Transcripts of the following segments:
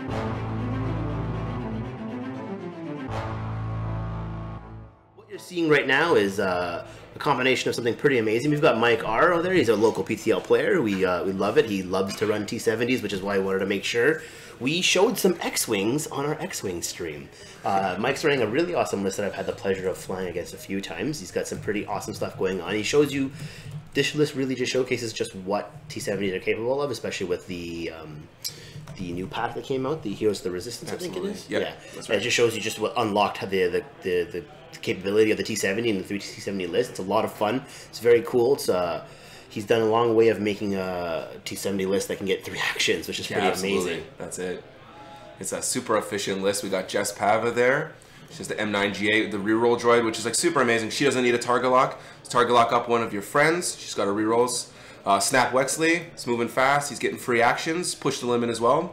What you're seeing right now is a combination of something pretty amazing. We've got Mike R over there. He's a local PTL player. We love it. He loves to run T70s, which is why I wanted to make sure we showed some X-Wings on our X-Wing stream. Mike's running a really awesome list that I've had the pleasure of flying against a few times. He's got some pretty awesome stuff going on. He shows you, this list really just showcases just what T70s are capable of, especially with the new pack that came out, the Heroes of the Resistance. Absolutely. I think it is. Yep. Yeah, That's right. It just shows you just what unlocked the capability of the T70 and the 3 T70 list. It's a lot of fun. It's very cool. It's he's done a long way of making a T70 list that can get 3 actions, which is pretty amazing. That's it. It's a super efficient list. We got Jess Pava there. She's the M9G8, the reroll droid, which is like super amazing. She doesn't need a target lock. Target lock up one of your friends. She's got her rerolls. Snap Wexley, he's moving fast. He's getting free actions. Push the limit as well.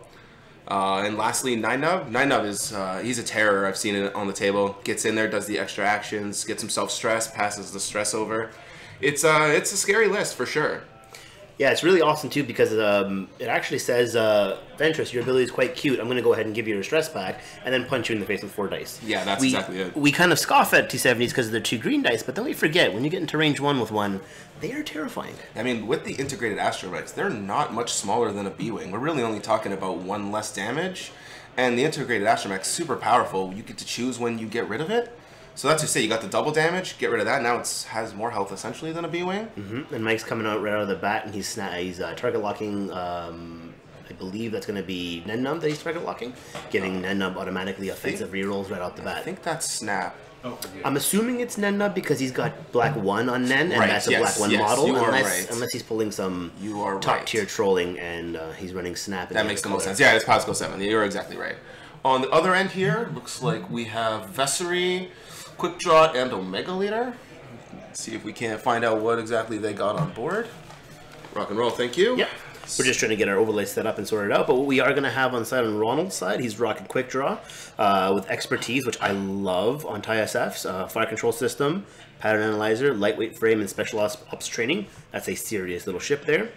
And lastly, Nine Nub. Nine Nub is he's a terror. I've seen it on the table. Gets in there, does the extra actions, gets himself stressed, passes the stress over. It's a scary list for sure. Yeah, it's really awesome too because it actually says, Ventress, your ability is quite cute. I'm going to go ahead and give you your stress back and then punch you in the face with 4 dice. Yeah, that's exactly it. We kind of scoff at T70s because they're 2 green dice, but then we forget when you get into range 1 with one, they are terrifying. I mean, with the integrated astromechs, they're not much smaller than a B-Wing. We're really only talking about 1 less damage, and the integrated astromech's super powerful. You get to choose when you get rid of it. So that's to say, you got the double damage, get rid of that. Now it has more health essentially than a B-Wing. And Mike's coming out right out of the bat, and he's target locking. I believe that's going to be Nen Nub that he's target locking, giving Nen Nub automatically offensive rerolls right off the bat. I think that's Snap. I'm assuming it's Nen Nub because he's got black 1 on Nen, and Right, that's a yes, black 1 yes, model. you are Unless right. he's pulling some You are top right. tier trolling, and he's running Snap. That makes the most sense. Yeah, it's Pasco 7. You're exactly right. On the other end here, looks like we have Vessery, Quick Draw, and Omega Leader. Let's see if we can't find out what exactly they got on board. Rock and roll, thank you. Yep. We're just trying to get our overlay set up and sorted out. But what we are going to have on side on Ronald's side, he's rocking Quick Draw with Expertise, which I love on TIE SFs. Fire Control System, Pattern Analyzer, Lightweight Frame, and Special Ops Training. That's a serious little ship there.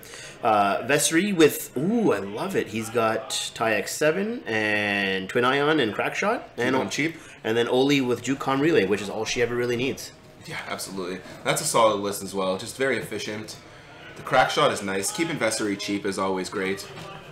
Vessery with, ooh, I love it. He's got TIE X7 and Twin Ion and Crackshot. And on cheap. And then Oli with Juke-Com Relay, which is all she ever really needs. Yeah, absolutely. That's a solid list as well. Just very efficient. The crack shot is nice. Keeping Vessery cheap is always great.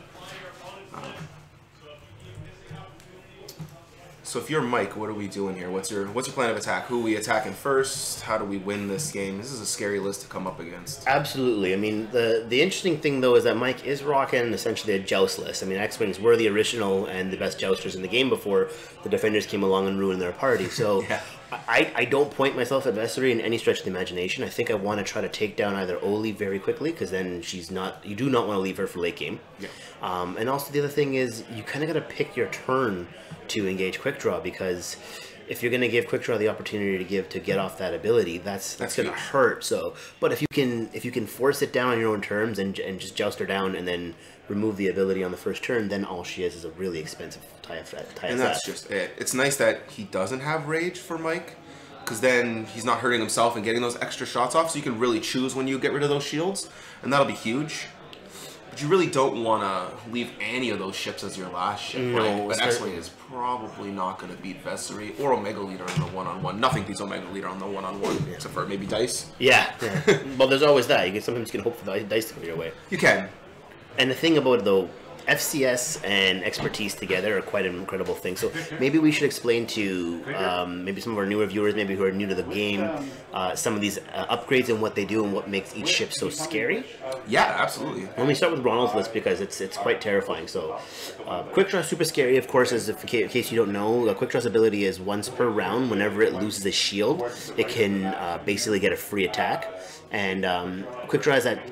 So if you're Mike, what are we doing here? What's your plan of attack? Who are we attacking first? How do we win this game? This is a scary list to come up against. Absolutely. I mean, the interesting thing, though, is that Mike is rocking essentially a joust list. I mean, X-Wings were the original and the best jousters in the game before the Defenders came along and ruined their party. So Yeah. I don't point myself at Vessery in any stretch of the imagination. I think I want to try to take down either Oli very quickly, because then she's not... You do not want to leave her for late game. Yeah. And also the other thing is, you kind of got to pick your turn to engage Quick Draw, because if you're going to give Quick Draw the opportunity to get off that ability, that's going to hurt. So, but if you can force it down on your own terms and just joust her down and then remove the ability on the first turn, then all she is a really expensive TIE And that's just it. It's nice that he doesn't have Rage for Mike, because then he's not hurting himself and getting those extra shots off, so you can really choose when you get rid of those shields, and that'll be huge. But you really don't want to leave any of those ships as your last ship, No, right? But X-Wing is probably not going to beat Vessery or Omega Leader in the one-on-one. Nothing beats Omega Leader on the one-on-one, except for maybe Dice. Yeah. Well, there's always that. Sometimes you can hope for the dice to come your way. You can. And the thing about it, though, FCS and Expertise together are quite an incredible thing. So maybe we should explain to maybe some of our newer viewers, maybe who are new to the game, some of these upgrades and what they do and what makes each ship so scary. Yeah, absolutely. Let me start with Ronald's list because it's quite terrifying. So Quick Draw is super scary, of course, as in case you don't know. Quick Draw's ability is once per round, whenever it loses a shield, it can basically get a free attack. And Quick Draw is at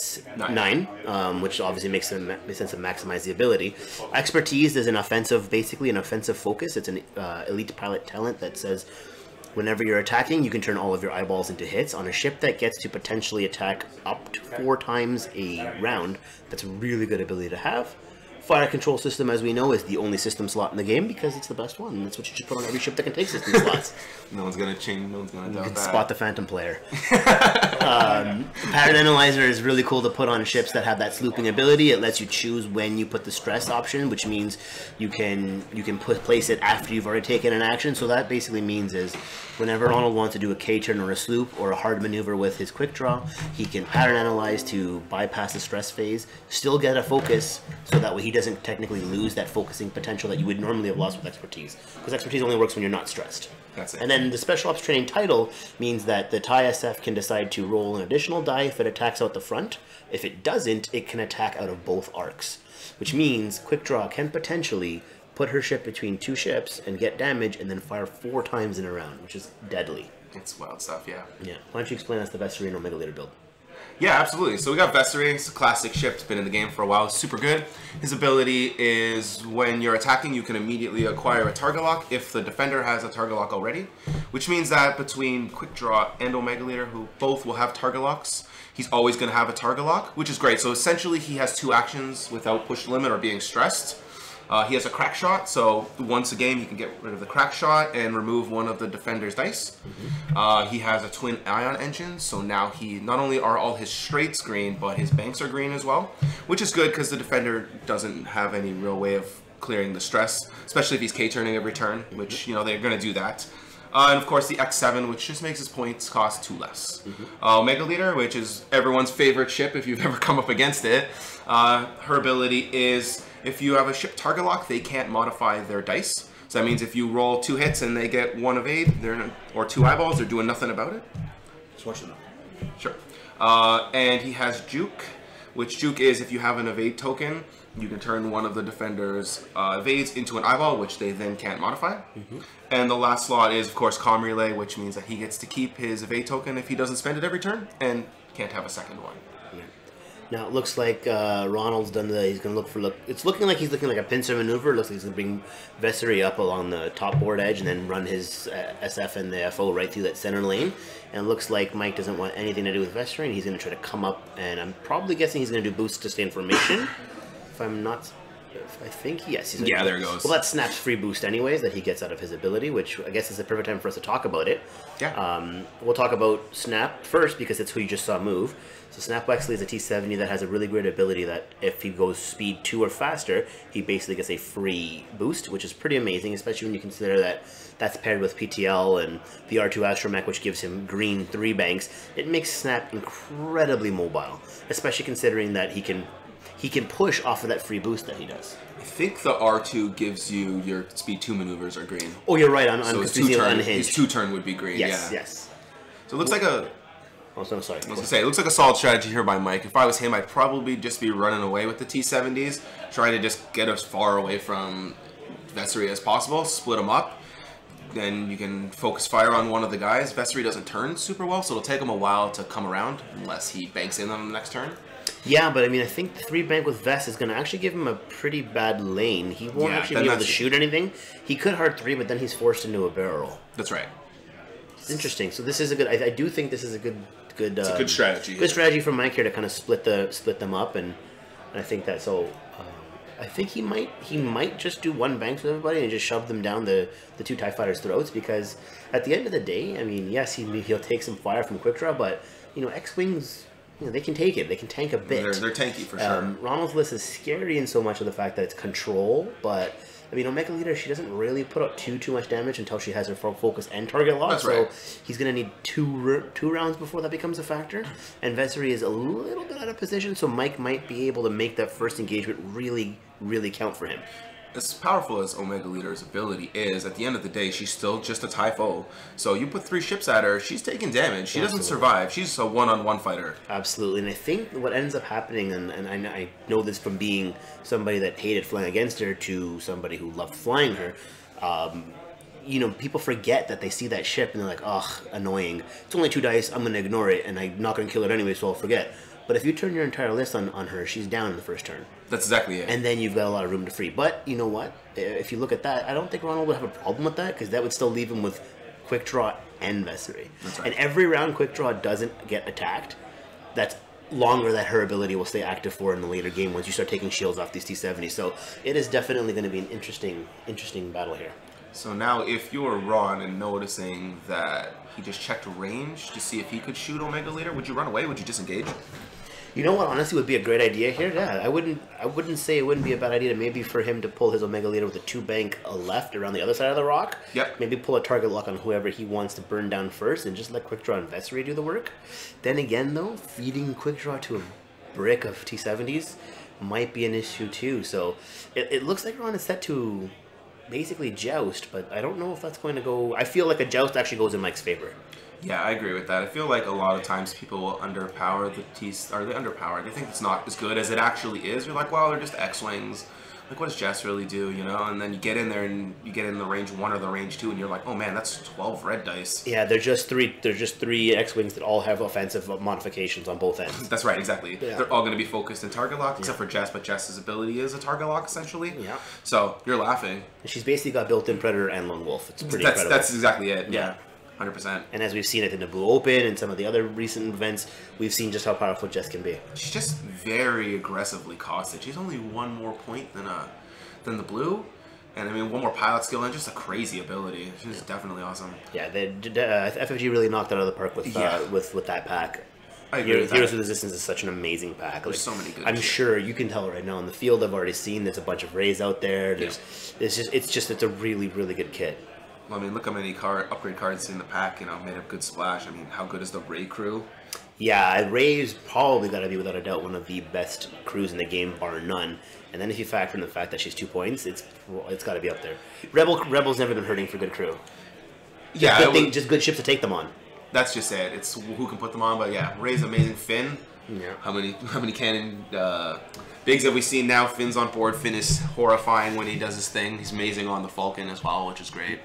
PS9, which obviously makes sense to maximize the ability. Expertise is basically an offensive focus. It's an elite pilot talent that says whenever you're attacking, you can turn all of your eyeballs into hits. On a ship that gets to potentially attack up to 4 times a round, that's a really good ability to have. Fire control system, as we know, is the only system slot in the game because it's the best one. That's what you should put on every ship that can take system slots. No one's gonna change. No one's gonna doubt You can that. spot the Phantom player. Pattern Analyzer is really cool to put on ships that have that slooping ability. It lets you choose when you put the stress option, which means you can place it after you've already taken an action. So that basically means is whenever Ronald wants to do a K-turn or a sloop or a hard maneuver with his quick draw, he can pattern analyze to bypass the stress phase, still get a focus, so that way he doesn't technically lose that focusing potential that you would normally have lost with expertise. Because expertise only works when you're not stressed. That's it. And then the Special Ops Training title means that the TIE SF can decide to roll an additional die if it attacks out the front. If it doesn't, it can attack out of both arcs. Which means Quick Draw can potentially put her ship between two ships and get damage and then fire 4 times in a round, which is deadly. It's wild stuff, yeah. Yeah. Why don't you explain us the Vessery and Omega Leader build? Yeah, absolutely. So we got Vessery. It's a classic ship. It's been in the game for a while. It's super good. His ability is when you're attacking, you can immediately acquire a target lock if the defender has a target lock already, which means that between Quick Draw and Omega Leader, who both will have target locks, he's always going to have a target lock, which is great. So essentially, he has 2 actions without push limit or being stressed. He has a crack shot, so once a game he can get rid of the crack shot and remove one of the defender's dice. He has a twin ion engine, so now he not only are all his straights green, but his banks are green as well, which is good because the defender doesn't have any real way of clearing the stress, especially if he's K-turning every turn, which, you know, they're going to do that. And of course the X7, which just makes his points cost 2 less. Omega Leader, which is everyone's favorite ship if you've ever come up against it, her ability is if you have a ship target lock, they can't modify their dice. So that means if you roll 2 hits and they get 1 evade, or 2 eyeballs, they're doing nothing about it. Just watch them. Sure. And he has Juke, which Juke is if you have an evade token, you can turn one of the defender's evades into an eyeball, which they then can't modify. And the last slot is, of course, Comm Relay, which means that he gets to keep his evade token if he doesn't spend it every turn, and can't have a second one. Now it looks like Ronald's done he's going to look. It's looking like he's looking like a pincer maneuver. It looks like he's going to bring Vessery up along the top board edge and then run his SF and the FO right through that center lane. And it looks like Mike doesn't want anything to do with Vessery, and he's going to try to come up. And I'm probably guessing he's going to do boost to stay in formation. If I'm not, I think yes. He's Yeah, there it goes. Well, that snaps free boost anyways that he gets out of his ability, which I guess is the perfect time for us to talk about it. Yeah. We'll talk about Snap first because it's who you just saw move. So Snap Wexley is a T70 that has a really great ability that if he goes speed 2 or faster, he basically gets a free boost, which is pretty amazing, especially when you consider that that's paired with PTL and the R2 Astromech, which gives him green 3 banks. It makes Snap incredibly mobile, especially considering that he can push off of that free boost that he does. I think the R2 gives you your speed 2 maneuvers are green. Oh, you're right. I'm So his completely 2-turn, unhinged. his 2-turn would be green, Yes, yeah. yes. So it looks like a... Oh, so I'm sorry. I was gonna say, it looks like a solid strategy here by Mike. If I was him, I'd probably just be running away with the T70s, trying to just get as far away from Vessery as possible, split them up. Then you can focus fire on one of the guys. Vessery doesn't turn super well, so it'll take him a while to come around, unless he banks in on the next turn. Yeah, but I mean, I think the 3 bank with Vest is going to actually give him a pretty bad lane. He won't actually be able to shoot anything. He could hard 3, but then he's forced into a barrel. That's right. It's interesting. So this is a good. I do think this is a good. It's a good strategy. Good strategy from Mike here to kind of split them up, and I think that so. I think he might just do 1 bank with everybody and just shove them down the 2 TIE fighters' throats, because at the end of the day, I mean, yes, he'll take some fire from quick draw, but you know, X-wings, you know, they can take it. They can tank a bit. They're tanky for sure. Ronald's list is scary in so much of the fact that it's control, but I mean, Omega Leader, she doesn't really put out too much damage until she has her full focus and target lock. That's right. So he's going to need two rounds before that becomes a factor. And Vessery is a little bit out of position, so Mike might be able to make that first engagement really, really count for him. As powerful as Omega Leader's ability is, at the end of the day, she's still just a TIE foe. So you put 3 ships at her, she's taking damage. She doesn't survive. She's a one-on-one fighter. Absolutely. And I think what ends up happening, and I know this from being somebody that hated flying against her to somebody who loved flying her, you know, people forget that they see that ship and they're like, ugh, annoying. It's only 2 dice, I'm going to ignore it, and I'm not going to kill it anyway, so I'll forget. But if you turn your entire list on her, she's down in the first turn. That's exactly it. And then you've got a lot of room to free. But you know what? If you look at that, I don't think Ronald would have a problem with that, because that would still leave him with Quick Draw and Vessery. That's right. And every round Quick Draw doesn't get attacked, that's longer that her ability will stay active for in the later game once you start taking shields off these T70s. So it is definitely going to be an interesting battle here. So now if you were Ron and noticing that he just checked range to see if he could shoot Omega Leader, would you run away? Would you disengage? You know what honestly would be a great idea here? Yeah, I wouldn't say it wouldn't be a bad idea to maybe for him to pull his Omega Leader with a 2-bank left around the other side of the rock. Yep. Maybe pull a target lock on whoever he wants to burn down first and just let Quick Draw and Vessery do the work. Then again though, feeding Quick Draw to a brick of T70s might be an issue too. So it looks like Ron is set to basically joust, but I don't know if that's going to go... I feel like a joust actually goes in Mike's favor. Yeah, I agree with that. I feel like a lot of times people will underpower the T... Or they underpower. They think it's not as good as it actually is. You're like, well, they're just X-Wings. Like, what does Jess really do, you know? And then you get in there and you get in the range 1 or the range 2 and you're like, oh man, that's 12 red dice. Yeah, they're just three X-Wings that all have offensive modifications on both ends. That's right, exactly. Yeah. They're all going to be focused in target lock, except for Jess, but Jess's ability is a target lock, essentially. Yeah. So, you're laughing. And she's basically got built-in Predator and Lone Wolf. It's pretty incredible. That's exactly it, yeah. 100%. And as we've seen at the Naboo Open and some of the other recent events, we've seen just how powerful Jess can be. She's just very aggressively costed. She's only 1 more point than the blue. And I mean, 1 more pilot skill and just a crazy ability. She's definitely awesome. Yeah, FFG really knocked it out of the park with that pack. I agree with that. Heroes of Resistance is such an amazing pack. There's so many good I'm sure you can tell right now in the field. I've already seen there's a bunch of Rays out there. It's a really, really good kit. Well, I mean, look how many upgrade cards in the pack, you know, made a good splash. I mean, how good is the Ray crew? Yeah, Ray's probably got to be, without a doubt, one of the best crews in the game, bar none. And then if you factor in the fact that she's 2 points, it's got to be up there. Rebel's never been hurting for good crew. Yeah, just good ships to take them on. That's just it. It's who can put them on. But yeah, Ray's amazing. Finn. Yeah. How many cannon bigs have we seen now? Finn's on board. Finn is horrifying when he does his thing. He's amazing on the Falcon as well, which is great.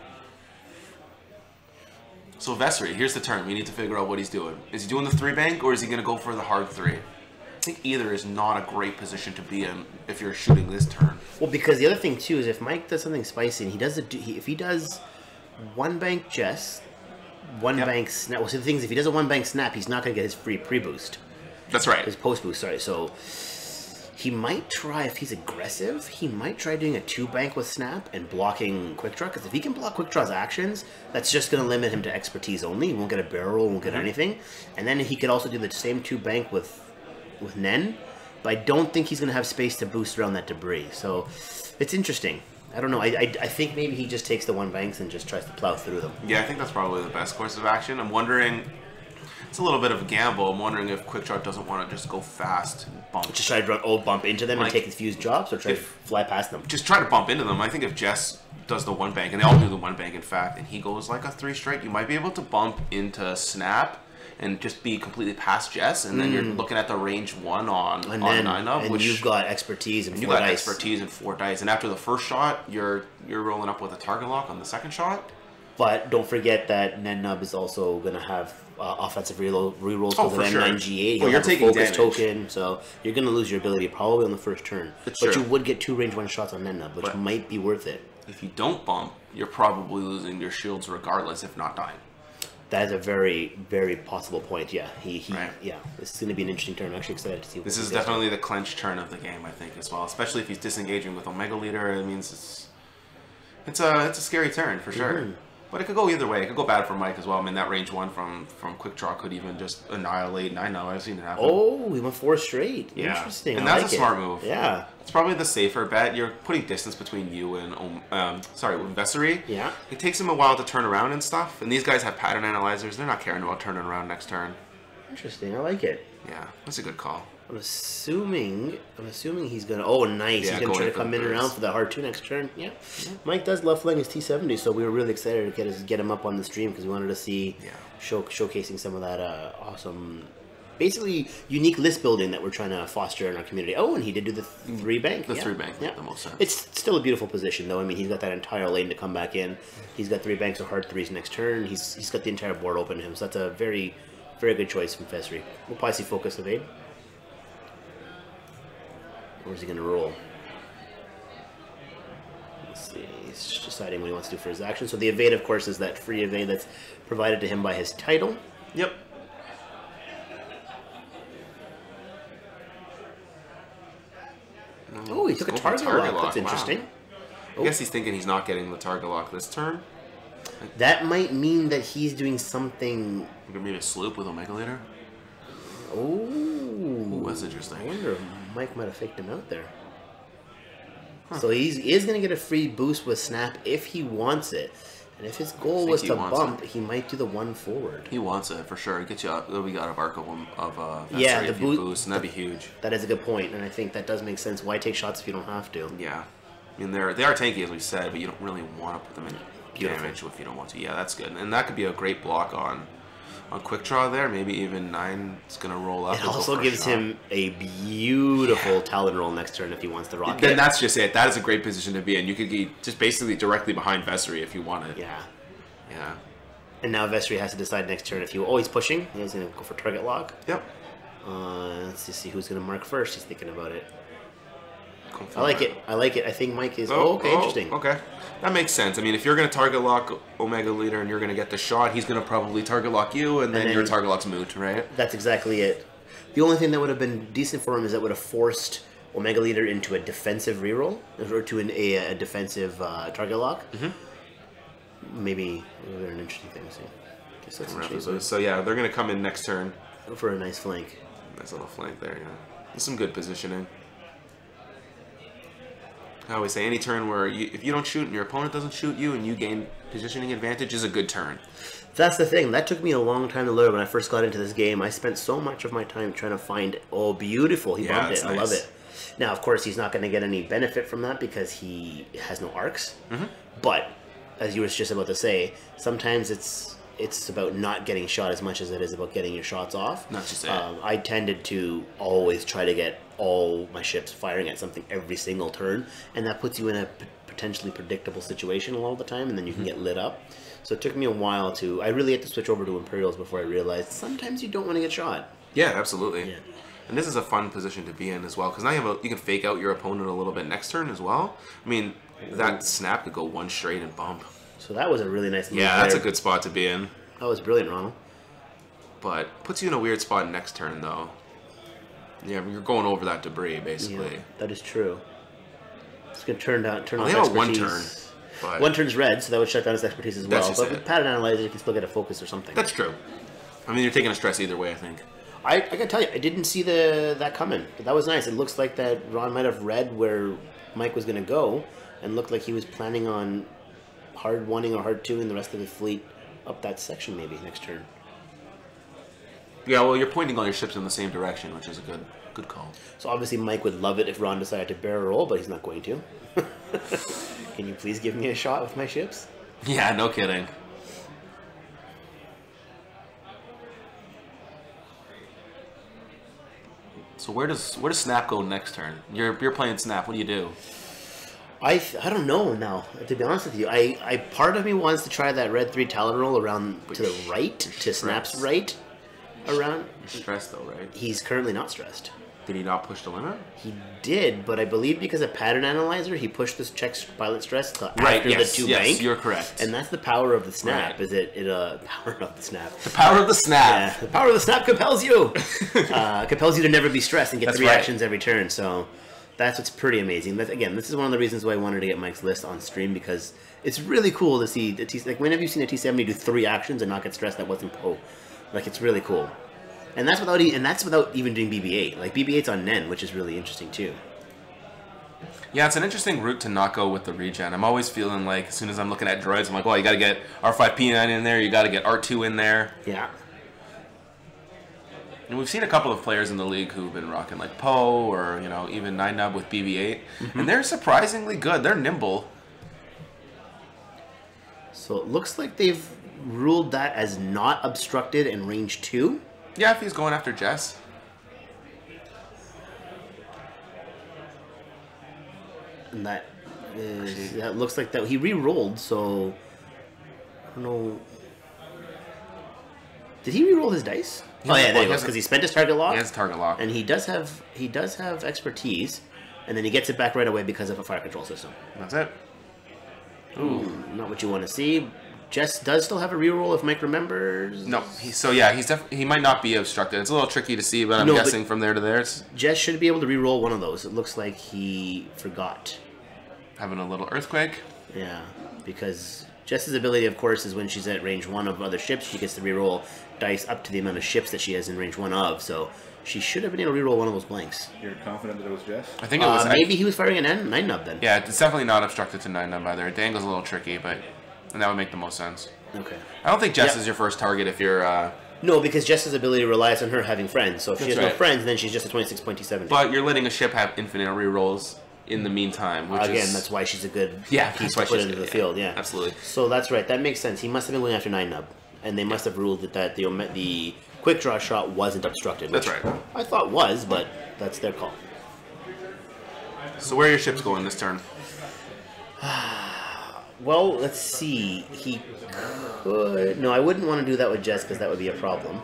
So Vessery, here's the turn. We need to figure out what he's doing. Is he doing the 3-bank or is he going to go for the hard 3? I think either is not a great position to be in if you're shooting this turn. Well, because the other thing too is if Mike does something spicy and if he does 1-bank Jess, 1-bank snap. Well, see, the thing is, if he does a 1-bank snap, he's not going to get his free pre-boost. That's right. His post-boost, sorry. So he might try, if he's aggressive, he might try doing a 2-bank with snap and blocking Quick Draw. Because if he can block Quick Draw's actions, that's just going to limit him to expertise only. He won't get a barrel roll, won't get anything. And then he could also do the same 2-bank with Nen. But I don't think he's going to have space to boost around that debris. So it's interesting. I don't know. I think maybe he just takes the 1-banks and just tries to plow through them. Yeah, I think that's probably the best course of action. I'm wondering... It's a little bit of a gamble. I'm wondering if Quick Draw doesn't want to just go fast and bump. Just try to bump into them and take his fused drops, or try to fly past them? Just try to bump into them. I think if Jess does the 1-bank, and they all do the 1-bank in fact, and he goes like a 3 strike, you might be able to bump into Snap and just be completely past Jess, and then you're looking at the range 1 on 9-up. And you've got expertise and 4 dice. You got expertise and 4 dice. And after the first shot, you're rolling up with a target lock on the second shot. But don't forget that Nub is also going to have offensive rerolls because of M9G8. Well, you're taking focus token, so you're going to lose your ability probably on the first turn. But you would get 2 range 1 shots on Nub, which might be worth it. If you don't bump, you're probably losing your shields regardless, if not dying. That is a very, very possible point. Yeah, yeah. This is going to be an interesting turn. I'm actually excited to see. This is definitely the clinch turn of the game, I think, as well. Especially if he's disengaging with Omega Leader, it means it's a scary turn for sure. But it could go either way. It could go bad for Mike as well. I mean, that range 1 from Quick Draw could even just annihilate 9-0. I've seen it happen. Oh, we went 4 straight. Yeah. Interesting. And that's a smart move. Yeah. It's probably the safer bet. You're putting distance between you and with Vessery. Yeah. It takes him a while to turn around and stuff. And these guys have pattern analyzers. They're not caring about turning around next turn. Interesting. I like it. Yeah, that's a good call. I'm assuming he's gonna. Oh, nice! Yeah, he's gonna try to come in around for the hard 2 next turn. Yeah. Mike does love flying his T70, so we were really excited to get him up on the stream because we wanted to see showcasing some of that awesome, basically unique list building that we're trying to foster in our community. Oh, and he did do the 3-bank. The 3-bank made the most sense. It's still a beautiful position though. I mean, he's got that entire lane to come back in. He's got 3 banks of hard 3s next turn. He's got the entire board open to him, so that's a very, very good choice from Vessery. We'll probably see focus evade. Where's he going to roll? Let's see. He's just deciding what he wants to do for his action. So the evade, of course, is that free evade that's provided to him by his title. Yep. he took a Go for target lock. lock. That's interesting. Wow. I guess he's thinking he's not getting the target lock this turn. That might mean that he's doing something. Maybe a sloop with Omega Leader. Oh, that's interesting. I wonder if Mike might have faked him out there. Huh. So he is going to get a free boost with Snap if he wants it. And if his goal was to bump, he might do the one forward. He wants it for sure. Get you out. We got a arc of the boost, and that'd be huge. That is a good point, and I think that does make sense. Why take shots if you don't have to? Yeah, I mean they are tanky as we said, but you don't really want to put them in damage if you don't want to. Yeah, that's good, and that could be a great block on quick draw there. Maybe even 9 is gonna roll up. It also gives him a beautiful Talon roll next turn if he wants to rock Then it. that's just it. That is a great position to be in. You could be just basically directly behind Vessery if you wanted. Yeah. Yeah. And now Vessery has to decide next turn if he's pushing. He's going to go for target lock. Yep. Let's just see who's going to mark first. He's thinking about it. I like it. I think Mike is... interesting. Okay. That makes sense. I mean, if you're going to target lock Omega Leader and you're going to get the shot, he's going to probably target lock you, and then your target lock's moot, right? That's exactly it. The only thing that would have been decent for him is that would have forced Omega Leader into a defensive reroll, or to a defensive target lock. Maybe an interesting thing to see. Guess that's so yeah, they're going to come in next turn. Go for a nice flank. Nice little flank there, yeah. There's some good positioning. I always say any turn where if you don't shoot and your opponent doesn't shoot you and you gain positioning advantage is a good turn. That's the thing. That took me a long time to learn when I first got into this game. I spent so much of my time trying to find, beautiful. He bumped it. Nice. I love it. Now, of course, he's not going to get any benefit from that because he has no arcs. But, as you were just about to say, sometimes it's about not getting shot as much as it is about getting your shots off. Not just I tended to always try to get all my ships firing at something every single turn, and that puts you in a potentially predictable situation a lot of the time, and then you can get lit up. So it took me a while I really had to switch over to Imperials before I realized sometimes you don't want to get shot. Yeah, absolutely. Yeah. And this is a fun position to be in as well, because now you can fake out your opponent a little bit next turn as well. I mean, that snap could go one straight and bump. So that was a really nice move. Yeah, that's a good spot to be in. That was brilliant, Ronald. But puts you in a weird spot next turn, though. Yeah, you're going over that debris, basically. Yeah, that is true. It's going to turn off they have expertise. One turn. But one turn's red, so that would shut down his expertise as well. But it. with Pattern Analyzer, you can still get a focus or something. That's true. I mean, you're taking a stress either way, I think. I gotta tell you, I didn't see that coming. But that was nice. It looks like that Ron might have read where Mike was going to go, and looked like he was planning on hard one-ing or hard two-ing the rest of the fleet up that section maybe next turn. Yeah, well, you're pointing all your ships in the same direction, which is a good call. So obviously Mike would love it if Ron decided to barrel roll, but he's not going to. Can you please give me a shot with my ships? Yeah, no kidding. So where does Snap go next turn? You're playing Snap. What do you do? I don't know now. To be honest with you, I part of me wants to try that red 3 Talon roll around to the right, to Snap's right. Around. You're stressed though, right? He's currently not stressed. Did he not push the limit? He did, but I believe because of Pattern Analyzer, he pushed this check pilot stress after yes, the 2 yes, bank. You're correct. And that's the power of the snap. Right. Is it power of the snap? The power of the snap. Yeah, the power of the snap compels you. Compels you to never be stressed and get That's 3 right. actions every turn. So that's what's pretty amazing. Again, this is one of the reasons why I wanted to get Mike's list on stream, because it's really cool to see the like when have you seen a T70 do 3 actions and not get stressed that wasn't Poe? Like, it's really cool. And that's without even doing BB-8. Like, BB-8's on Nen, which is really interesting too. Yeah, it's an interesting route to not go with the regen. I'm always feeling like, as soon as I'm looking at droids, I'm like, well, you got to get R5P9 in there, you got to get R2 in there. Yeah. And we've seen a couple of players in the league who've been rocking like Poe or, even 9nub with BB-8. And they're surprisingly good. They're nimble. So it looks like they've ruled that as not obstructed in range 2. Yeah, if he's going after Jess. And that looks like that he re-rolled, so I don't know. Did he re-roll his dice? Oh yeah, there he goes, because he spent his target lock. He has target lock. And he does have expertise, and then he gets it back right away because of a fire control system. That's it. Ooh, not what you want to see. Jess does still have a reroll if Mike remembers. No, he might not be obstructed. It's a little tricky to see, but I'm guessing from there to there, it's Jess should be able to reroll one of those. It looks like he forgot. having a little earthquake. Yeah, because Jess's ability, of course, is when she's at range 1 of other ships, she gets to reroll dice up to the amount of ships that she has in range 1 of. So she should have been able to reroll one of those blanks. You're confident that it was Jess? I think it was. Maybe he was firing a 9 nub then. Yeah, it's definitely not obstructed to 9 nub either. The angle's a little tricky, and that would make the most sense. Okay. I don't think Jess is your first target if you're... No, because Jess's ability relies on her having friends. So if she has no friends, then she's just a 26.27. But you're letting a ship have infinite rerolls in the meantime, which Again, that's why she's a good piece to put into the field. Yeah, absolutely. So that's right. That makes sense. He must have been going after 9 nub, and they must have ruled that the quick draw shot wasn't obstructed. That's right. I thought was, but that's their call. So where are your ships going this turn? Well, let's see. He could... No, I wouldn't want to do that with Jess because that would be a problem.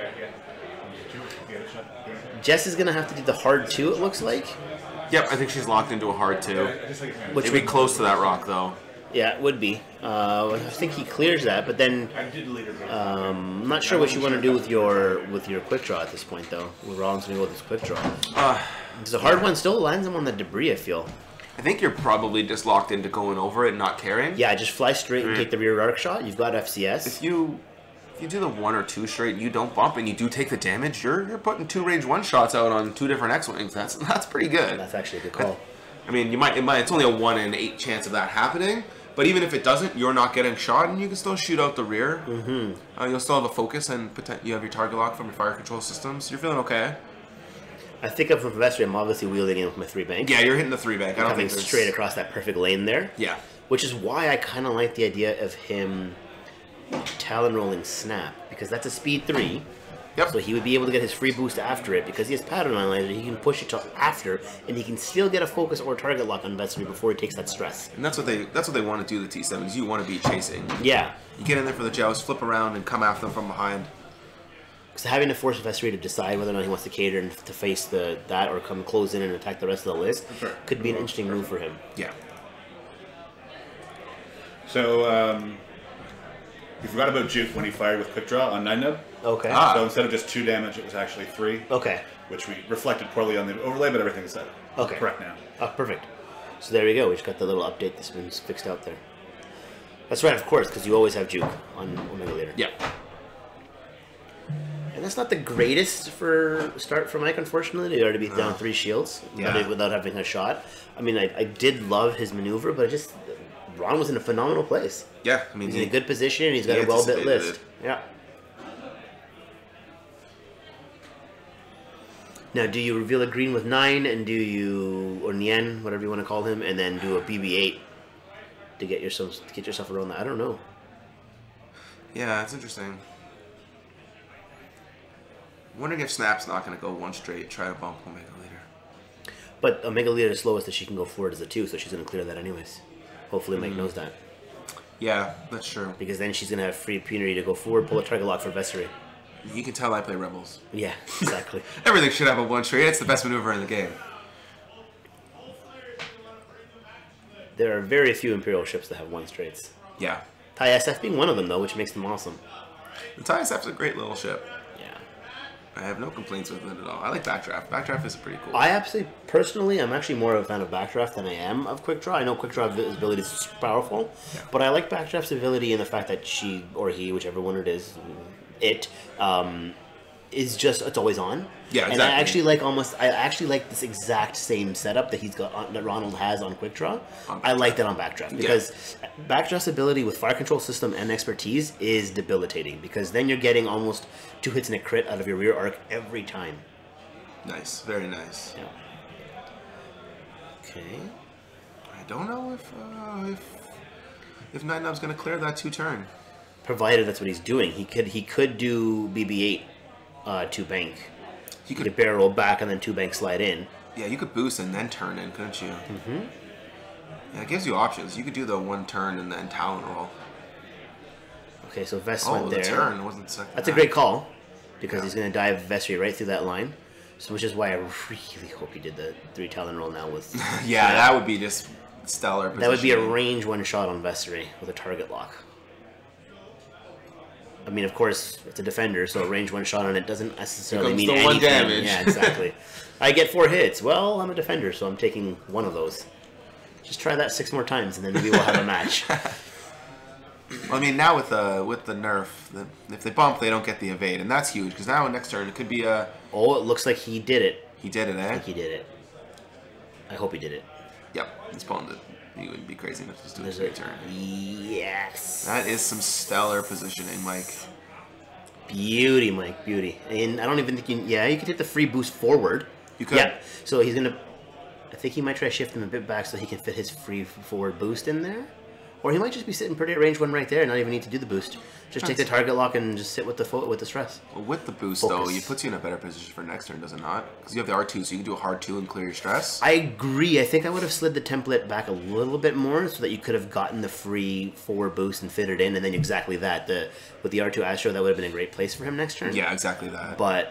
Jess is going to have to do the hard 2, it looks like. Yep, I think she's locked into a hard 2. Which would be close to that rock, though. Yeah, it would be. I think he clears that, but then I'm not sure what you want to do with your quick draw at this point, though. Rollins going to go with his quick draw. It's a hard one. Still lands him on the debris, I feel. I think you're probably just locked into going over it and not caring. Yeah, just fly straight and take the rear arc shot. You've got FCS. If you do the 1 or 2 straight, you don't bump and you do take the damage, you're putting 2 range 1 shots out on 2 different X-wings. That's pretty good. That's actually a good call. I mean, it's only a 1 in 8 chance of that happening, but even if it doesn't, you're not getting shot and you can still shoot out the rear. Mm-hmm. You'll still have a focus and you have your target lock from your fire control systems. You're feeling okay. I think of Vestry, I'm obviously wheeling in with my 3 bank. Yeah, you're hitting the 3 bank. I don't think straight across that perfect lane there. Yeah. Which is why I kind of like the idea of him Talon rolling Snap, because that's a speed 3. Yep. So he would be able to get his free boost after it, because he has pattern analyzer. He can push it to after, and he can still get a focus or target lock on Vestry before he takes that stress. And that's what they want to do. The T7s. You want to be chasing. Yeah. You get in there for the joust, flip around, and come after them from behind. Because having to force Vestry to decide whether or not he wants to cater and to face that or come close in and attack the rest of the list could be an interesting move for him. Yeah. So, you forgot about Juke when he fired with quick draw on 9 nub. Okay. So instead of just 2 damage, it was actually 3. Okay. Which we reflected poorly on the overlay, but everything's set. Okay. Correct now. Oh, perfect. So there we go. We just got the little update that's been fixed out there. That's right, of course, because you always have Juke on Omega Leader. Yeah. And that's not the greatest start for Mike, unfortunately. He already be down 3 shields without having a shot. I mean, I did love his maneuver, but Ron was in a phenomenal place. Yeah, I mean, he's in a good position, and he's got a well-built list. Yeah. Now, do you reveal a green with 9, and or Nien, whatever you want to call him, and then do a BB-8 to get yourself around that? I don't know. Yeah, it's interesting. I'm wondering if Snap's not going to go 1 straight, try to bump Omega Leader. But Omega Leader is slowest that she can go forward as a 2, so she's going to clear that anyways. Hopefully Mike knows that. Yeah, that's true. Because then she's going to have free punity to go forward, pull a target lock for Vessery. You can tell I play Rebels. Yeah, exactly. Everything should have a 1 straight. It's the best maneuver in the game. There are very few Imperial ships that have 1 straights. Yeah. TIE SF being one of them, though, which makes them awesome. The TIE SF's a great little ship. Yeah. I have no complaints with it at all. I like Backdraft. Backdraft is pretty cool. Personally, I'm actually more of a fan of Backdraft than I am of Quick Draw. I know Quick Draw's ability is super powerful, but I like Backdraft's ability in the fact that she, or he, whichever one it is, is just, it's always on. Yeah, exactly. And I actually like this exact same setup that that Ronald has on Quick Draw. I like that on Backdraft because Backdraft's ability with fire control system and expertise is debilitating because then you're getting almost 2 hits and a crit out of your rear arc every time. Nice, very nice. Yeah. Okay. I don't know if Night Nub's going to clear that 2 turn. Provided that's what he's doing, he could do BB-8 2 bank. He could barrel roll back and then 2 bank slide in. Yeah, you could boost and then turn in, couldn't you? Mm-hmm. Yeah, it gives you options. You could do the 1 turn and then Talon roll. Okay, so Vest went there. Turn wasn't second. That's a great call because he's going to dive Vestry right through that line. So, which is why I really hope he did the 3 Talon roll now with. Yeah, that would be just stellar. That would be a range 1 shot on Vestry with a target lock. I mean, of course, it's a defender, so a range 1 shot on it doesn't necessarily Becomes mean the anything. 1 damage. Yeah, exactly. I get 4 hits. Well, I'm a defender, so I'm taking 1 of those. Just try that 6 more times, and then maybe we'll have a match. Well, I mean, now with the nerf, if they bump, they don't get the evade, and that's huge, because now next turn it could be a... Oh, it looks like he did it. He did it, eh? I think he did it. I hope he did it. Yep, he spawned it. He wouldn't be crazy enough to just do a There's straight turn. Yes. That is some stellar positioning, Mike. Beauty, Mike, beauty. And I don't even think you... Yeah, you could hit the free boost forward. You could. Yeah, so he's going to... I think he might try to shift him a bit back so he can fit his free forward boost in there. Or he might just be sitting pretty at range 1 right there and not even need to do the boost. Just take the target lock and just sit with the stress. Well, with the boost, Focus. though, it puts you in a better position for next turn, does it not? Because you have the R2, so you can do a hard 2 and clear your stress. I agree. I think I would have slid the template back a little bit more so that you could have gotten the free forward boost and fit it in, and then exactly that. With the R2 Astro, that would have been a great place for him next turn. Yeah, exactly that. But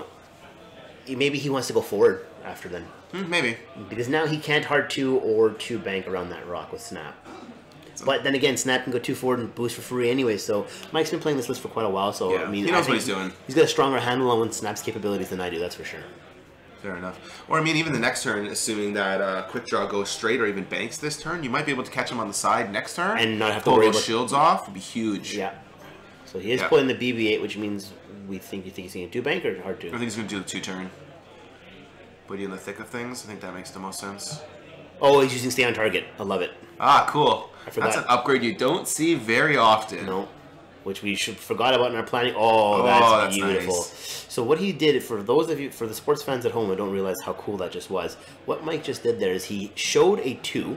maybe he wants to go forward after then. Maybe. Because now he can't hard 2 or 2 bank around that rock with Snap. But then again, Snap can go 2 forward and boost for free anyway, so Mike's been playing this list for quite a while, so Yeah, I mean, he knows what he's doing. He's got a stronger handle on Snap's capabilities than I do, that's for sure. Fair enough. Or, I mean, even the next turn, assuming that Quick Draw goes straight or even banks this turn, you might be able to catch him on the side next turn. And not have to pull worry those about... shields off would be huge. Yeah. So he is pulling the BB-8, which means you think he's going to do bank or hard 2? I think he's going to do the 2-turn. Put you in the thick of things. I think that makes the most sense. Oh, he's using stay on target. I love it. Ah, cool. I forgot. That's an upgrade you don't see very often. No. Which we forgot about in our planning. Oh, that's beautiful. Nice. So what he did, for those of you, for the sports fans at home who don't realize how cool that just was, what Mike just did there is he showed a 2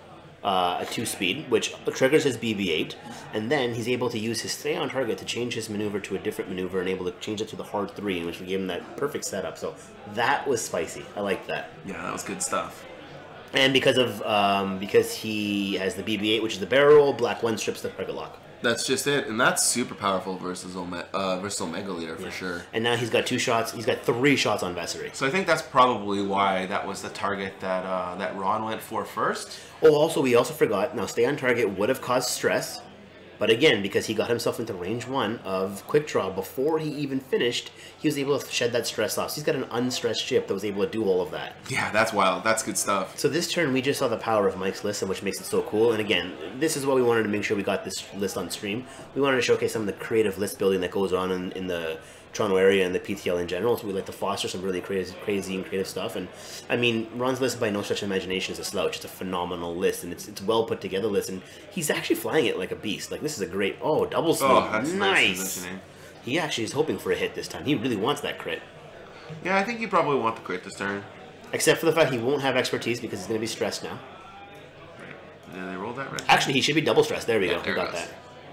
speed, which triggers his BB-8, and then he's able to use his stay on target to change his maneuver to a different maneuver and able to change it to the hard 3, in which we gave him that perfect setup. So that was spicy. I like that. Yeah, that was good stuff. And because he has the BB-8, which is the barrel roll, black 1 strips the target lock. That's just it, and that's super powerful versus Omega Leader for sure. And now he's got 2 shots. He's got 3 shots on Vessery. So I think that's probably why that was the target that that Ron went for first. Oh, we also forgot. Now, stay on target would have caused stress, but again, because he got himself into range 1 of Quick Draw before he even finished, he was able to shed that stress off. So he's got an unstressed ship that was able to do all of that. Yeah, that's wild. That's good stuff. So this turn, we just saw the power of Mike's list, and which makes it so cool. And again, this is what we wanted to make sure we got this list on stream. We wanted to showcase some of the creative list building that goes on in the Toronto area and the PTL in general. So we like to foster some really crazy and creative stuff. And I mean, Ron's list by no stretch of imagination is a slouch. It's a phenomenal list, and it's well put together list. And he's actually flying it like a beast. Like, this is a great double speed. Oh, that's nice positioning. He actually is hoping for a hit this time. He really wants that crit. Yeah, I think you probably want the crit this turn. Except for the fact he won't have expertise because he's going to be stressed now. Right. Did they roll that right? Actually, he should be double stressed. There we go. We got that.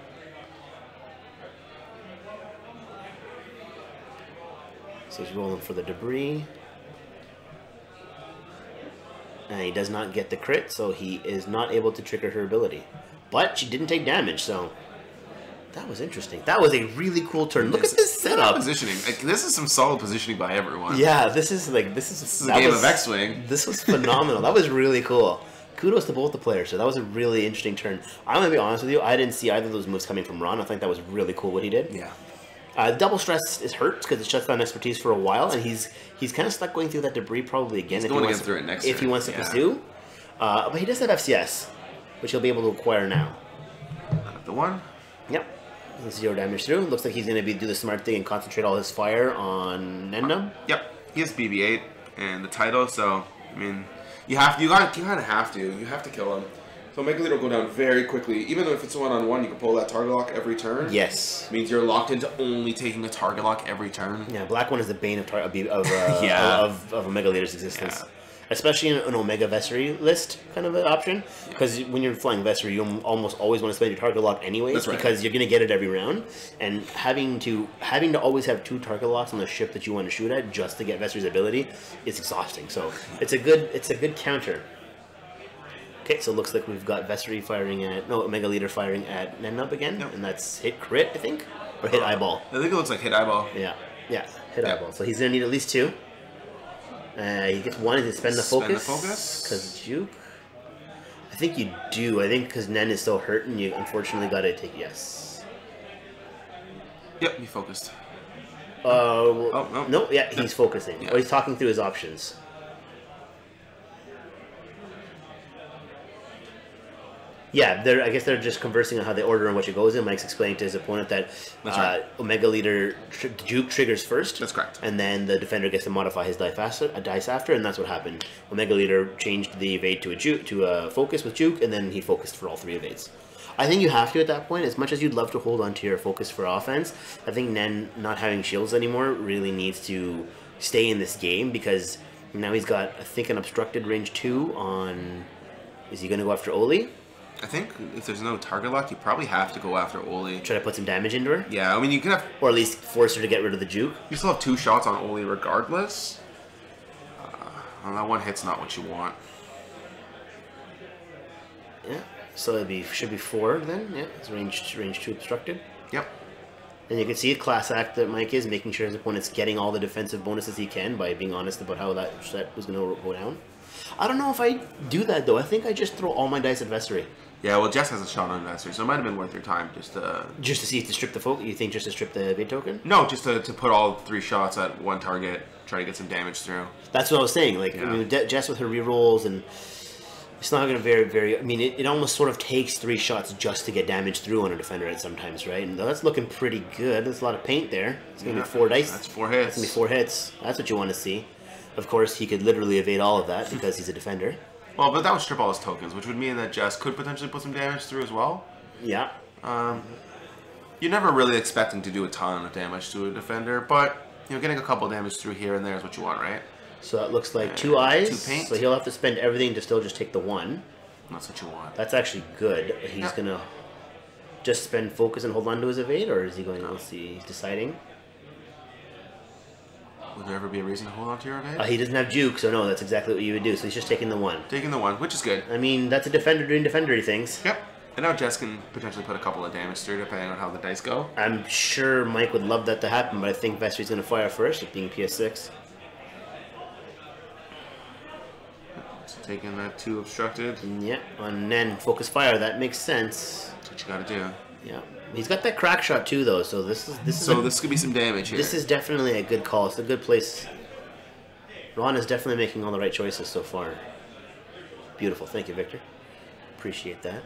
So he's rolling for the debris. And he does not get the crit, so he is not able to trigger her ability. But she didn't take damage, so that was interesting. That was a really cool turn. Look at this setup. Positioning. Like, this is some solid positioning by everyone. Yeah, this is a game of X-Wing. This was phenomenal. That was really cool. Kudos to both the players. So that was a really interesting turn. I'm going to be honest with you. I didn't see either of those moves coming from Ron. I think that was really cool what he did. Yeah. Double stress is hurt because it shuts down expertise for a while, and he's kind of stuck going through that debris probably again. He's going to get through it next if he wants to pursue. But he does have FCS, which he'll be able to acquire now. The one. Yep. 0 damage through. Looks like he's going to do the smart thing and concentrate all his fire on Nendum. Yep. He has BB-8 and the title, so I mean, you kind of have to. You have to kill him. So Mega Leader will go down very quickly. Even though if it's 1-on-1, you can pull that target lock every turn. Yes. Means you're locked into only taking a target lock every turn. Yeah, black one is the bane of Omega Leader's existence. Yeah. Especially in an Omega Vessery list kind of an option. Because when you're flying Vessery, you almost always want to spend your target lock anyways. That's right. Because you're going to get it every round. And having to always have 2 target locks on the ship that you want to shoot at just to get Vessery's ability is exhausting. So it's a good counter. Okay, so it looks like we've got Vessery Omega Leader firing at Nennup again, and that's hit crit, I think, or hit eyeball. I think it looks like hit eyeball. Yeah, hit eyeball. So he's gonna need at least 2. He gets 1 to spend the focus. Because juke. I think you do. I think because Nen is so hurt, and you unfortunately got to take yes. Yep, he focused. No, yeah, he's focusing. Yeah. Or he's talking through his options. Yeah, I guess they're just conversing on how they order and what goes in. Mike's explaining to his opponent that right. Omega Leader juke triggers first. That's correct. And then the defender gets to modify his dice after, and that's what happened. Omega Leader changed the evade to a focus with juke, and then he focused for all 3 evades. I think you have to at that point. As much as you'd love to hold on to your focus for offense, I think Nen not having shields anymore really needs to stay in this game, because now he's got, I think, an obstructed range 2 on... Is he going to go after Oli? I think if there's no target lock, you probably have to go after Oli. Try to put some damage into her? Yeah, I mean, you can have... Or at least force her to get rid of the juke? You still have 2 shots on Oli regardless. Well, that one hit's not what you want. Yeah, so it should be 4 then. Yeah, it's range 2 obstructed. Yep. And you can see a class act that Mike is, making sure his opponent's getting all the defensive bonuses he can by being honest about how that set was going to go down. I don't know if I do that, though. I think I just throw all my dice at Vessery. Yeah, well, Jess has a shot on Vessery, so it might have been worth your time just to... Just to see if to strip the focus? You think just to strip the evade token? No, just to put all 3 shots at one target, try to get some damage through. That's what I was saying. Like, Yeah. I mean, Jess with her rerolls, and it's not going to very... I mean, it almost sort of takes 3 shots just to get damage through on a defender at sometimes, right? And that's looking pretty good. There's a lot of paint there. It's going to be 4 dice. That's 4 hits. It's going to be 4 hits. That's what you want to see. Of course, he could literally evade all of that because he's a defender. Well, but that would strip all his tokens, which would mean that Jess could potentially put some damage through as well. Yeah. You're never really expecting to do a ton of damage to a defender, but you know, getting a couple of damage through here and there is what you want, right? So that looks like 2 eyes. 2 paint. So he'll have to spend everything to still just take the 1. That's what you want. That's actually good. He's going to just spend focus and hold on to his evade, or is he going to... Let's see. He's deciding. Would there ever be a reason to hold on to your evade? He doesn't have juke, so no, that's exactly what you would do. So he's just taking the 1. Taking the 1, which is good. I mean, that's a defender doing defendery things. Yep. And now Jess can potentially put a couple of damage through depending on how the dice go. I'm sure Mike would love that to happen, but I think Vessery's going to fire first, it being PS6. So taking that 2 obstructed. Yeah, and then focus fire, that makes sense. That's what you gotta do. Yeah. He's got that crack shot too, though, so this could be some damage here. This is definitely a good call. It's a good place. Ron is definitely making all the right choices so far. Beautiful. Thank you, Victor. Appreciate that.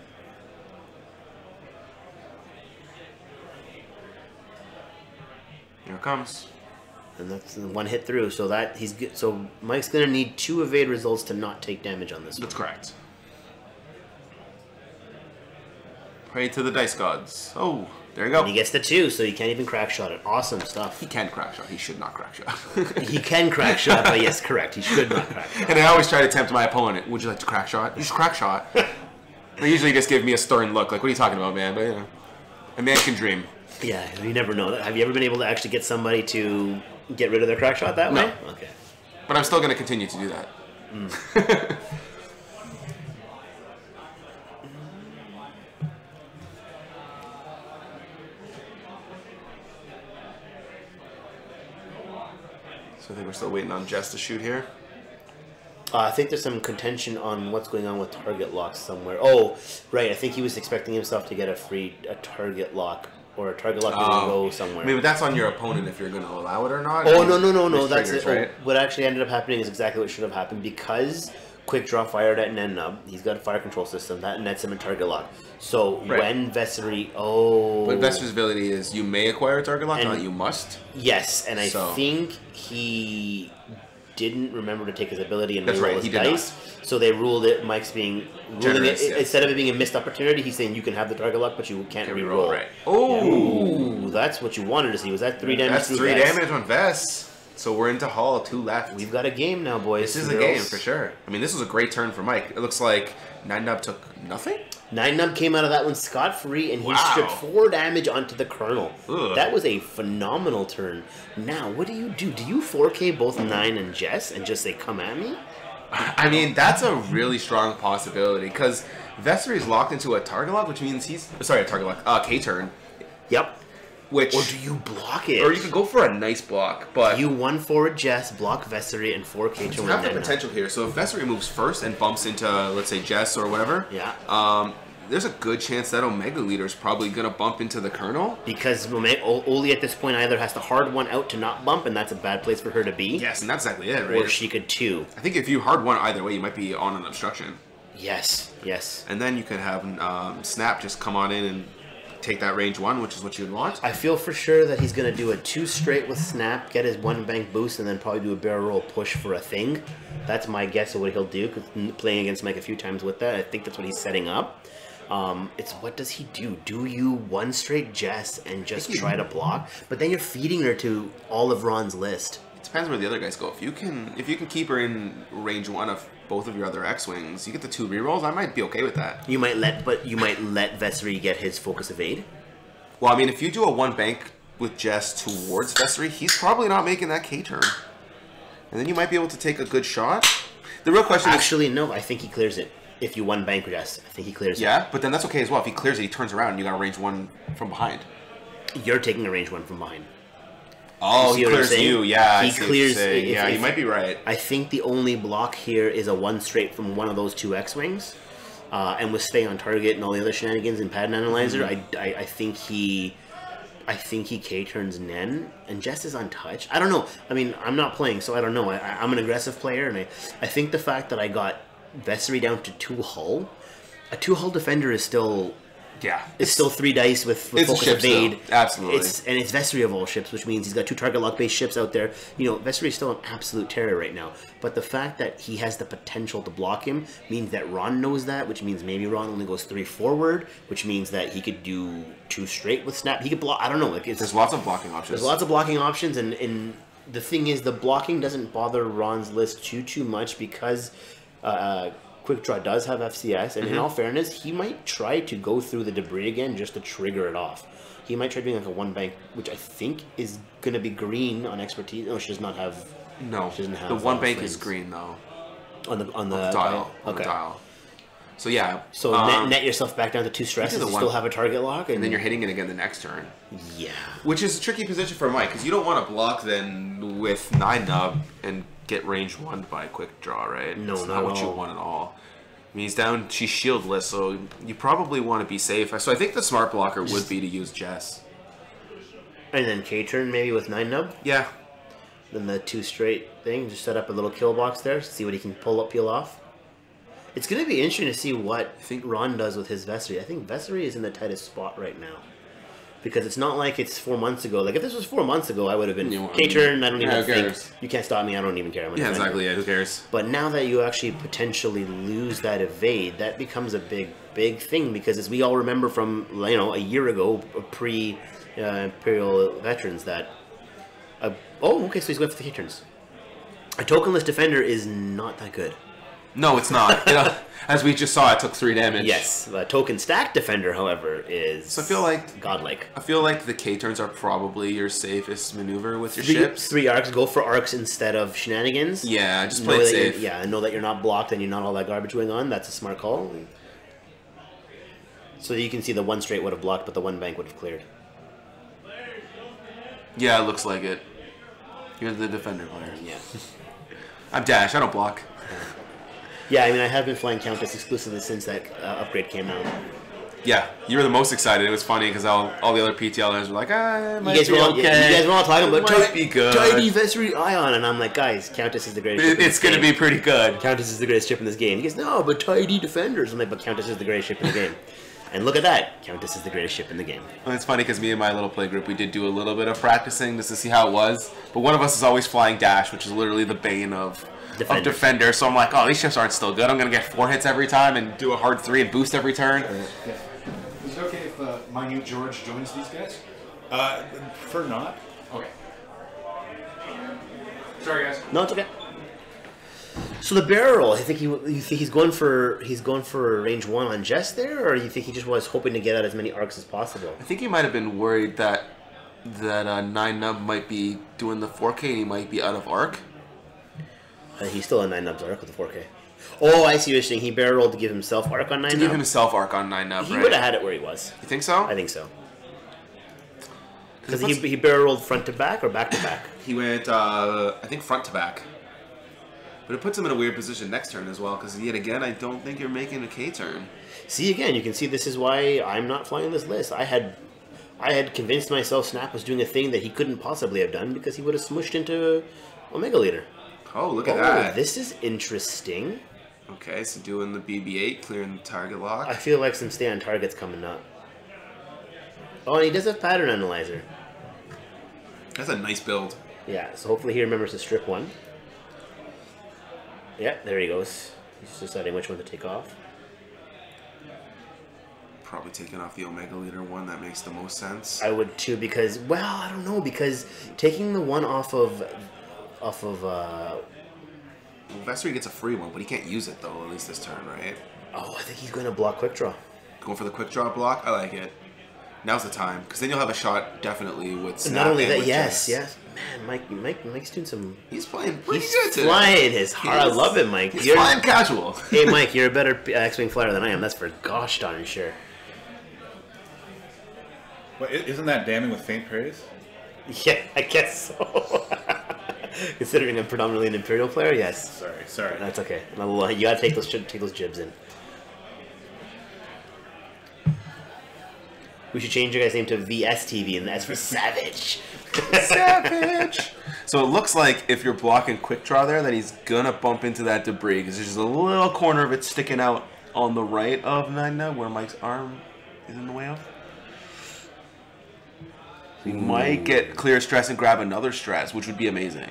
Here it comes. And that's 1 hit through, so that he's good. So Mike's gonna need 2 evade results to not take damage on this one. That's correct. Pray to the dice gods. Oh, there you go. And he gets the 2, so he can't even crack shot it. Awesome stuff. He can crack shot. He should not crack shot. He can crack shot, but yes, correct. He should not crack shot. And I always try to tempt my opponent. Would you like to crack shot? You should crack shot. They usually just give me a stern look, like, what are you talking about, man? But, you know, a man can dream. Yeah, you never know. Have you ever been able to actually get somebody to get rid of their crack shot that way? No. Okay. But I'm still going to continue to do that. So I think we're still waiting on Jess to shoot here. I think there's some contention on what's going on with target locks somewhere. Oh, right. I think he was expecting himself to get a target lock, or a target lock to go somewhere. I mean, but that's on your opponent if you're going to allow it or not. Oh, no. That's triggers, it. right? What actually ended up happening is exactly what should have happened, because Quick Draw fired at Nen Nub. He's got a fire control system. That nets him a target lock. So when Vessery... But Vessery's ability is you may acquire a target lock, not you must. Yes, and I think he didn't remember to take his ability and That's reroll right, he his did dice. So they ruled it. Mike's ruling Generous, it yes. instead of it being a missed opportunity. He's saying you can have the target lock, but you can't reroll. Right. Oh, yeah. That's what you wanted to see. Was that 3 damage? That's 3 damage on Vess. So we're into Hall, 2 left. We've got a game now, boys. This is a game for sure. I mean, this was a great turn for Mike. It looks like 9-Nub took nothing. 9-Nub came out of that one scot-free, and he stripped 4 damage onto the Colonel. Ugh. That was a phenomenal turn. Now, what do you do? Do you 4K both 9 and Jess and just say, come at me? I mean, that's a really strong possibility, because Vessery is locked into a target lock, which means he's... Sorry, a target lock. K-turn. Yep. Which... Or do you block it? Or you could go for a nice block, but... You 1 forward Jess, block Vessery, and 4 K-turn. You have the potential here. So if Vessery moves first and bumps into, let's say, Jess or whatever... Yeah. there's a good chance that Omega Leader is probably going to bump into the Colonel. Because Oli at this point either has to hard one out to not bump, and that's a bad place for her to be. Yes, and that's exactly it, right? Or she could too. I think if you hard one either way, you might be on an obstruction. Yes, yes. And then you could have Snap just come on in and take that range 1, which is what you'd want. I feel for sure that he's going to do a 2 straight with Snap, get his 1 bank boost, and then probably do a barrel roll push for a thing. That's my guess of what he'll do, because playing against Mike a few times with that, I think that's what he's setting up. It's what does he do? Do you 1 straight Jess and just try to block? But then you're feeding her to all of Ron's list. It depends where the other guys go. If you can keep her in range 1 of both of your other X-Wings, you get the 2 rerolls, I might be okay with that. You might let Vessery get his focus evade. Well, I mean, if you do a 1 bank with Jess towards Vessery, he's probably not making that K turn. And then you might be able to take a good shot. The real question Actually, no, I think he clears it. If you 1 bank Jess, I think he clears it. Yeah, but then that's okay as well. If he clears it, he turns around and you got a range 1 from behind. You're taking a range 1 from behind. Oh, he clears you. Yeah, he clears. Yeah, you might be right. I think the only block here is a 1 straight from one of those 2 X-Wings. And with stay on target and all the other shenanigans in Pattern Analyzer, I think he K turns Nen, and Jess is untouched. I don't know. I mean, I'm not playing, so I don't know. I'm an aggressive player, and I think the fact that I got Vessery down to 2 hull, a 2 hull defender is still... Yeah, it's still 3 dice with focus evade. Absolutely. It's Vessery of all ships, which means he's got 2 target lock based ships out there. You know, Vessery is still an absolute terror right now. But the fact that he has the potential to block him means that Ron knows that, which means maybe Ron only goes 3 forward, which means that he could do 2 straight with Snap. He could block. I don't know. There's lots of blocking options. There's lots of blocking options, and the thing is, the blocking doesn't bother Ron's list too much because. Quick Draw does have FCS, and in all fairness, he might try to go through the debris again just to trigger it off. He might try doing like a 1 bank, which I think is going to be green on expertise. No, she does not have. No, she doesn't have the 1 bank flames. is green though. On the dial. Okay. On the dial. So yeah. So net yourself back down to 2 stresses. You still have a target lock, and then you're hitting it again the next turn. Yeah. Which is a tricky position for Mike because you don't want to block then with 9 nub and get range 1 by Quick Draw, right? No, That's not what at you all. want at all. I mean, he's down. She's shieldless, so you probably want to be safe. So I think the smart blocker would be to use Jess. And then K turn maybe with 9 nub. Yeah. Then the 2 straight thing. Just set up a little kill box there. See what he can peel off. It's going to be interesting to see what Ron does with his Vessery. I think Vessery is in the tightest spot right now. Because it's not like it's 4 months ago. Like, if this was 4 months ago, I would have been K-turn, I don't even think. You can't stop me, I don't even care. Yeah, exactly, yeah, who cares? But now that you actually potentially lose that evade, that becomes a big thing. Because as we all remember from, you know, a year ago, pre-Imperial Veterans, that... oh, okay, so he's going for the K-turns. A tokenless defender is not that good. No, it's not. As we just saw, it took 3 damage. Yes, a token stack defender, however, is so I feel like godlike. I feel like the K-turns are probably your safest maneuver with your ships. 3 arcs, go for arcs instead of shenanigans. Yeah, just play it safe. Yeah, and know that you're not blocked and you're not all that garbage going on. That's a smart call. So you can see the 1 straight would have blocked, but the 1 bank would have cleared. Yeah, it looks like it. You're the defender player. Yeah. I'm Dash, I don't block. Yeah, I mean, I have been flying Countess exclusively since that upgrade came out. Yeah, you were the most excited. It was funny because all the other PTLers were like, it might be okay. You guys were all talking about might be good. Tiny Vessery Ion, and I'm like, guys, Countess is the greatest ship in this game. It's going to be pretty good. Countess is the greatest ship in this game. He goes, no, but Tidy Defenders. I'm like, but Countess is the greatest ship in the game. And look at that. Countess is the greatest ship in the game. Well, it's funny because me and my little play group, we did do a little bit of practicing just to see how it was. But one of us is always flying Dash, which is literally the bane of Defender. So I'm like, oh, these ships aren't still good. I'm going to get 4 hits every time and do a hard 3 and boost every turn. Yeah. Is it okay if Minute George joins these guys? Prefer not. Okay. Sorry, guys. No, it's okay. So the barrel, I think you think he's going for range 1 on Jess there, or you think he just was hoping to get out as many arcs as possible? I think he might have been worried that 9 nub might be doing the 4K and he might be out of arc. He's still on 9 nubs arc with the 4K. Oh, I see what you're saying. He barrel rolled to give himself arc on 9 nub? To give himself arc on 9 nub, He right? would have had it where he was. You think so? I think so. Because he barrel rolled front to back or back to back? He went, I think front to back. But it puts him in a weird position next turn as well, because yet again, I don't think you're making a K turn. See, again, you can see this is why I'm not flying this list. I had convinced myself Snap was doing a thing that he couldn't possibly have done because he would have smushed into Omega Leader. Oh, look at that. This is interesting. Okay, so doing the BB-8, clearing the target lock. I feel like some stay on target's coming up. Oh, and he does have Pattern Analyzer. That's a nice build. Yeah, so hopefully he remembers to strip one. Yeah, there he goes. He's deciding which one to take off. Probably taking off the Omega Leader one. That makes the most sense. I would too, because, well, I don't know, because taking the one off of Well, Vessery gets a free one, but he can't use it though. At least this turn, right? oh, I think he's going to block Quick Draw. Going for the quick draw block. I like it. Now's the time, because then you'll have a shot definitely with Snap. Not only and that, with yes, Jess. man, Mike's doing some. He's playing pretty He's good today. flying his heart. I love it, Mike. He's flying casual. Hey, Mike, you're a better X-wing flyer than I am. That's for gosh darn sure. Well, isn't that damning with faint praise? Yeah, I guess so. Considering I'm predominantly an Imperial player, yes. Sorry. That's okay. You gotta take those jibs in. We should change your guys' name to VSTV, and that's for Savage. Savage. So it looks like if you're blocking quick draw there, that he's gonna bump into that debris because there's just a little corner of it sticking out on the right of Magna where Mike's arm is in the way of. So he might get clear stress and grab another stress, which would be amazing.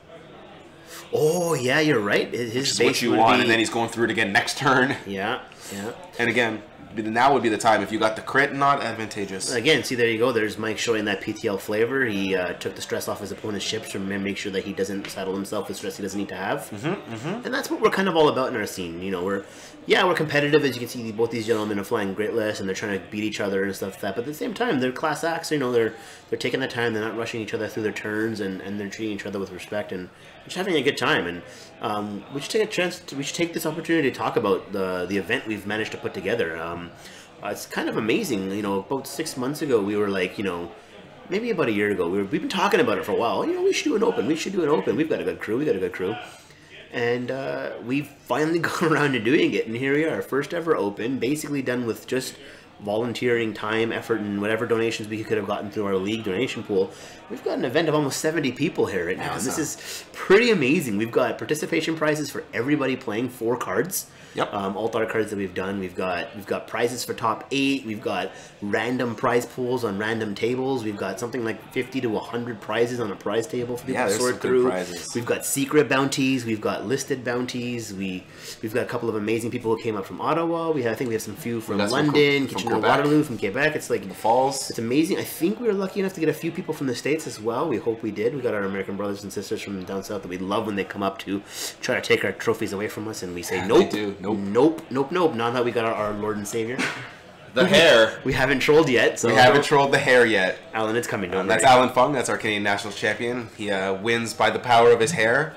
Oh yeah, you're right. His Which is base what you would want, be- and then he's going through it again next turn. Yeah. And again, now would be the time if you got the crit, not advantageous. Again, see, there you go. There's Mike showing that PTL flavor. He took the stress off his opponent's ships to make sure that he doesn't saddle himself with stress he doesn't need to have. And that's what we're kind of all about in our scene. You know, we're competitive, as you can see. Both these gentlemen are flying great lists, and they're trying to beat each other and stuff like that. But at the same time, they're class acts. You know, they're taking the time. They're not rushing each other through their turns, and they're treating each other with respect and just having a good time. And we should take this opportunity to talk about the event we've managed to put together. It's kind of amazing. You know, about 6 months ago, we were like, you know, maybe about a year ago, we've been talking about it for a while. You know, we should do an open. We've got a good crew. And we've finally gone around to doing it. And here we are, first ever open, basically done with just volunteering time, effort, and whatever donations we could have gotten through our league donation pool. We've got an event of almost 70 people here right now. And this is pretty amazing. We've got participation prizes for everybody playing 4 cards. Yep. Alt-art cards that we've done. We've got prizes for top 8. We've got random prize pools on random tables. We've got something like 50 to 100 prizes on a prize table for people to sort through. We've got secret bounties. We've got listed bounties. We've got a couple of amazing people who came up from Ottawa. I think we have some few from London, Kitchener-Waterloo, from Quebec. It's like the Falls. It's amazing. I think we were lucky enough to get a few people from the States as well. We hope we did. We got our American brothers and sisters from down south that we love when they come up to try to take our trophies away from us, and we say nope. They do. Nope. Now that we got our Lord and Savior. The hair. We haven't trolled yet. So we haven't trolled the hair yet. Alan, it's coming. Don't That's worry. Alan Fung. That's our Canadian National Champion. He wins by the power of his hair.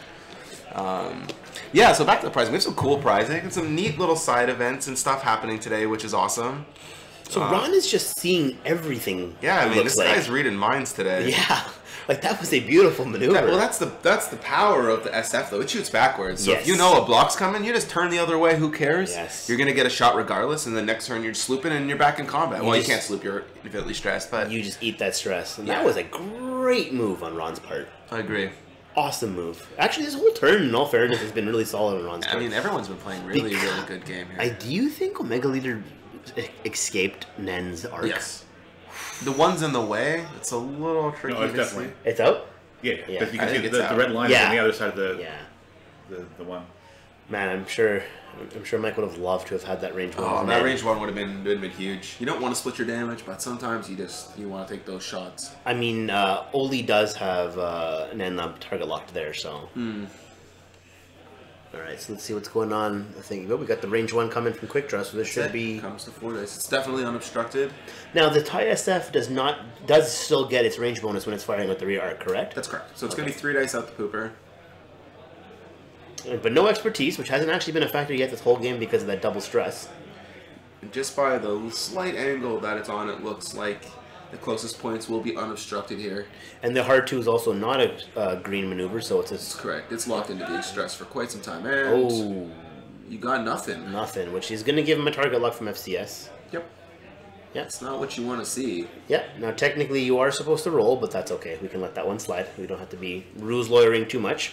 Yeah, so back to the prizing. We have some cool prizing and some neat little side events and stuff happening today, which is awesome. So Ron is just seeing everything. Yeah, I mean, this guy's reading minds today. Yeah, like that was a beautiful maneuver. Well, that's the power of the SF though. It shoots backwards. So Yes. if you know a block's coming, you just turn the other way. Who cares? Yes. You're gonna get a shot regardless, and the next turn you're slooping and you're back in combat. Well, you just- can't sloop. You're infinitely stressed, but You just eat that stress. And Yeah. that was a great move on Ron's part. I agree. Awesome move. Actually, this whole turn, in all fairness, has been really solid on Ron's part. I mean, everyone's been playing really good game here. Do you think Omega Leader escaped Nen's arc? Yes. The one's in the way. It's a little tricky. No, it's to definitely. see. It's out? Yeah. Yeah. But you I can see think the it's out. red line is on the other side of the Yeah. the one. Man, I'm sure Mike would have loved to have had that range one. Oh, with that Nen. range one would have been huge. You don't want to split your damage, but sometimes you want to take those shots. I mean, Oli does have Nen target locked there, so. Alright, so let's see what's going on. I think we got the range one coming from Quick Draw, so this should be. Comes to 4 dice. It's definitely unobstructed. Now the TIE SF does still get its range bonus when it's firing with the rear arc, correct? That's correct. So it's going to be 3 dice out the pooper. But no expertise, which hasn't actually been a factor yet this whole game because of that double stress. And just by the slight angle that it's on, it looks like The closest points will be unobstructed here. And the hard 2 is also not a green maneuver, so it's That's correct. It's locked into being stressed for quite some time. And oh, you got nothing. nothing, which is going to give him a target lock from FCS. Yep. Yeah. It's not what you want to see. Yeah. Now, technically, you are supposed to roll, but that's okay. We can let that one slide. We don't have to be rules lawyering too much.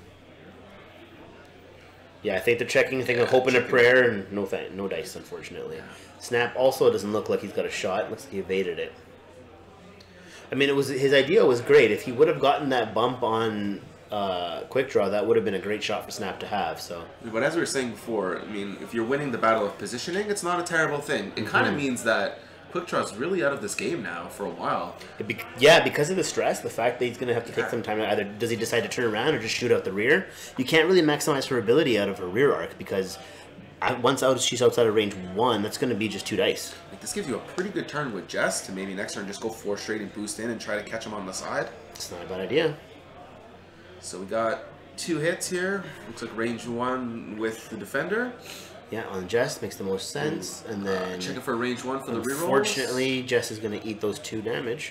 Yeah, I think they're checking, thinking of hope and a prayer, and no dice, unfortunately. Snap also doesn't look like he's got a shot. It looks like he evaded it. I mean, his idea was great. If he would have gotten that bump on quick draw, that would have been a great shot for Snap to have. So, but as we were saying before, I mean, if you're winning the battle of positioning, it's not a terrible thing. It kind of means that quick draw is really out of this game now for a while. Yeah, because of the stress, the fact that he's going to have to take some time. Either does he decide to turn around or just shoot out the rear? You can't really maximize her ability out of her rear arc because once she's outside of range 1, that's going to be just 2 dice. Like, this gives you a pretty good turn with Jess to maybe next turn just go 4 straight and boost in and try to catch him on the side. It's not a bad idea. So we got 2 hits here. Looks like range 1 with the defender. Yeah, on Jess makes the most sense. And then checking for range 1 for the reroll. Unfortunately, Jess is going to eat those 2 damage.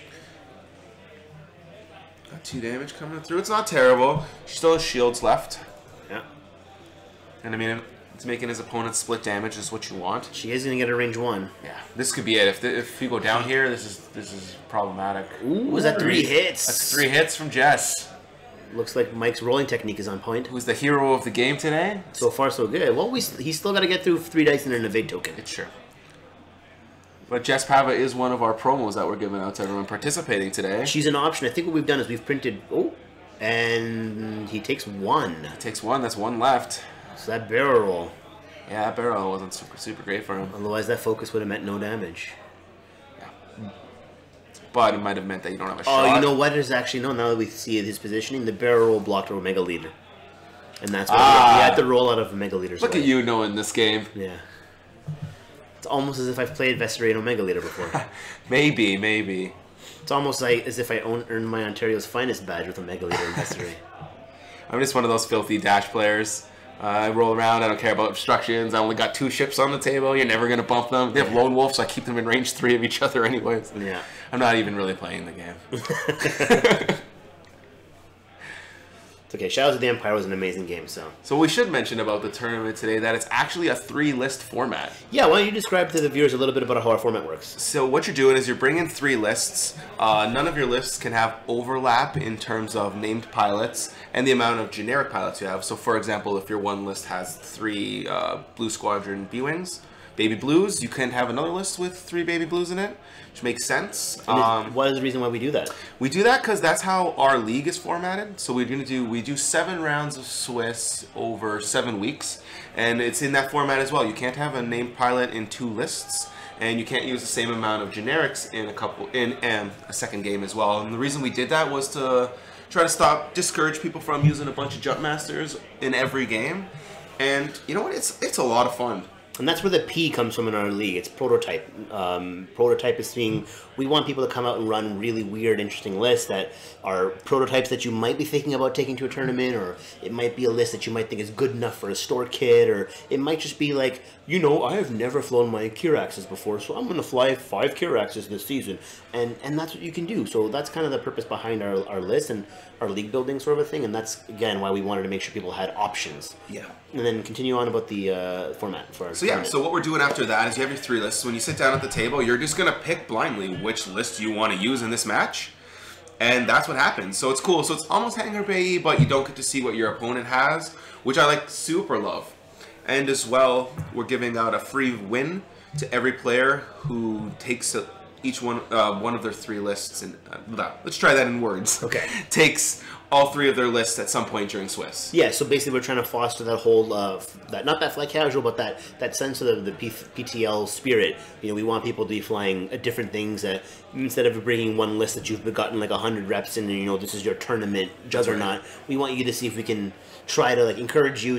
Got 2 damage coming through. It's not terrible. She still has shields left. Yeah. And I mean, it's making his opponent split damage is what you want. She is going to get a range 1. Yeah, this could be it. If you go down here, this is problematic. Ooh, was that 3 hits? That's 3 hits from Jess. Looks like Mike's rolling technique is on point. Who's the hero of the game today? So far, so good. Well, he's still got to get through 3 dice and an evade token. It's sure. But Jess Pava is one of our promos that we're giving out to everyone participating today. She's an option. I think what we've done is we've printed... Oh, and he takes 1. He takes 1. That's 1 left. So that barrel roll. Yeah, that barrel roll wasn't super great for him. Otherwise, that focus would have meant no damage. But it might have meant that you don't have a shot. Oh, you know what is actually no. Now that we see his positioning, the barrel roll blocked our Omega Leader, and that's why we had to roll out of Omega Leader's Look way. at you knowing this game. Yeah, it's almost as if I've played Vesseray and Omega Leader before. Maybe. It's almost like as if I earned my Ontario's Finest badge with Omega Leader and Vesseray. I'm just one of those filthy dash players. I roll around. I don't care about obstructions. I only got 2 ships on the table. You're never gonna bump them. They have lone wolf, so I keep them in range 3 of each other, anyways. Yeah. I'm not even really playing the game. It's okay. Shadows of the Empire was an amazing game, so. So we should mention about the tournament today that it's actually a 3-list format. Yeah, why don't you describe to the viewers a little bit about how our format works? So what you're doing is you're bringing 3 lists. None of your lists can have overlap in terms of named pilots and the amount of generic pilots you have. So for example, if your one list has 3 Blue Squadron B-Wings, Baby Blues, you can have another list with 3 Baby Blues in it, which makes sense. What is the reason why we do that? We do that because that's how our league is formatted. So we do 7 rounds of Swiss over 7 weeks, and it's in that format as well. You can't have a named pilot in 2 lists, and you can't use the same amount of generics in a second game as well. And the reason we did that was to try to discourage people from using a bunch of jump masters in every game. And you know what? It's a lot of fun. And that's where the P comes from in our league. It's prototype. Prototype is being, we want people to come out and run really weird, interesting lists that are prototypes that you might be thinking about taking to a tournament, or it might be a list that you might think is good enough for a store kit, or it might just be like, you know, I have never flown my Kiraxes before, so I'm going to fly 5 Kiraxes this season. And that's what you can do. So that's kind of the purpose behind our list and our league building sort of a thing. And that's, again, why we wanted to make sure people had options. Yeah. And then continue on about the format for our So what we're doing after that is you have your 3 lists. When you sit down at the table, you're just going to pick blindly which list you want to use in this match. And that's what happens. So it's cool. So it's almost Hangar Bay, but you don't get to see what your opponent has, which I super love. And as well, we're giving out a free win to every player who takes each one of their 3 lists. And let's try that in words. Okay. Takes all 3 of their lists at some point during Swiss. Yeah, so basically we're trying to foster that whole, that not that fly casual, but that sense of the PTL spirit. You know, we want people to be flying different things that instead of bringing one list that you've gotten like 100 reps in and, you know, this is your tournament juggernaut, we want you to see if we can try to like encourage you